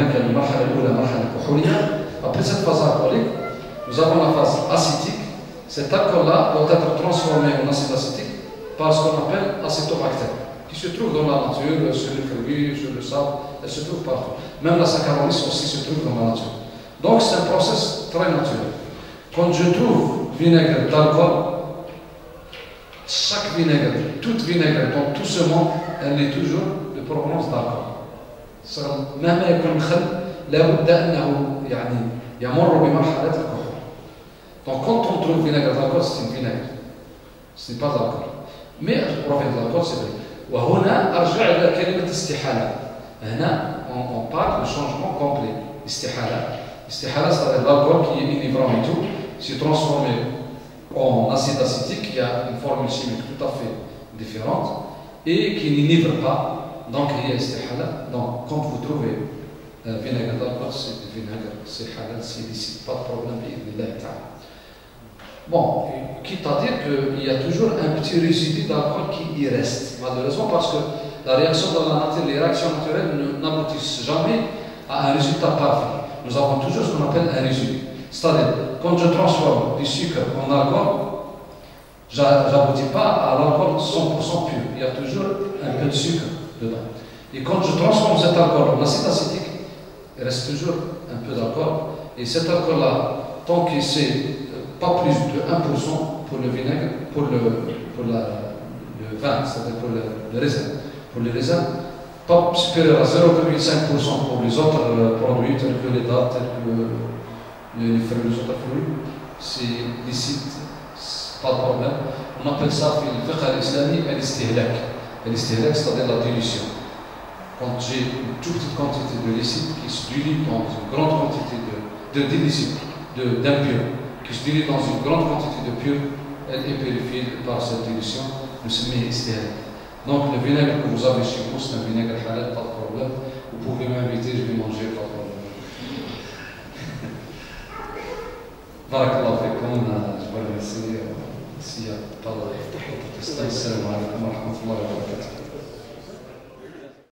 après cette phase alcoolique, nous avons la phase acétique. Cet alcool-là doit être transformé en acide acétique par ce qu'on appelle acétobactère, qui se trouve dans la nature, sur les fruits, sur le sable, elle se trouve partout. Même la Saccharomyces aussi se trouve dans la nature. Donc c'est un processus très naturel. Quand je trouve vinaigre d'alcool, chaque vinaigre, toute vinaigre dans tout ce monde, elle est toujours de provenance d'alcool. مهما يكون الخل لابد أنه يعني يمر بمرحلة الكحول. Donc quand on trouve vinaigre d'alcool, c'est une vinaigre. Ce n'est pas d'alcool. Mais pour revenir de l'alcool, c'est vrai. وهنا أرجع إلى كلمة استحالة. هنا on, on parle de changement complet. استحالة. استحالة, c'est l'alcool qui est enivrant et tout, s'est transformé en acide acétique, qui a une formule chimique tout à fait différente et qui n'enivre pas. Donc il y a istihala. Donc quand vous trouvez un vinaigre d'alcool, c'est du vinaigre, c'est halal, c'est illicite, pas de problème. Bon, quitte à dire qu'il y a toujours un petit résidu d'alcool qui y reste, malheureusement, parce que la réaction dans la nature, les réactions naturelles n'aboutissent jamais à un résultat parfait. Nous avons toujours ce qu'on appelle un résidu. C'est-à-dire, quand je transforme du sucre en alcool, je n'aboutis pas à l'alcool cent pour cent pur. Il y a toujours un peu de sucre dedans. Et quand je transforme cet alcool en acide acétique, il reste toujours un peu d'alcool. Et cet alcool-là, tant que c'est pas plus de un pour cent pour le vinaigre, pour le, pour la, le vin, c'est-à-dire pour le, le raisin. Pour les raisins, pas supérieur à zéro virgule cinq pour cent pour les autres euh, produits tels que les dattes, tels que le, les fruits, les autres fruits, c'est licite, pas de problème. On appelle ça, dans le fiqh al-islami, al-istihlak. Al-istihlak, c'est-à-dire la dilution. Quand j'ai une toute petite quantité de licite qui se dilue dans une grande quantité de, de d'illicite, d'impur, qui se dilue dans une grande quantité de pur, elle est purifiée par cette dilution, nous sommes istihlak. Donc le vinaigre que vous avez chez vous, c'est un vinaigre halal, pas de problème. Vous pouvez m'inviter, je vais manger, pas de problème. Barakallahu fikum, je vous remercie. S'il n'y a pas de questions, salam alaikum wa rahmatullahi wa barakatuh.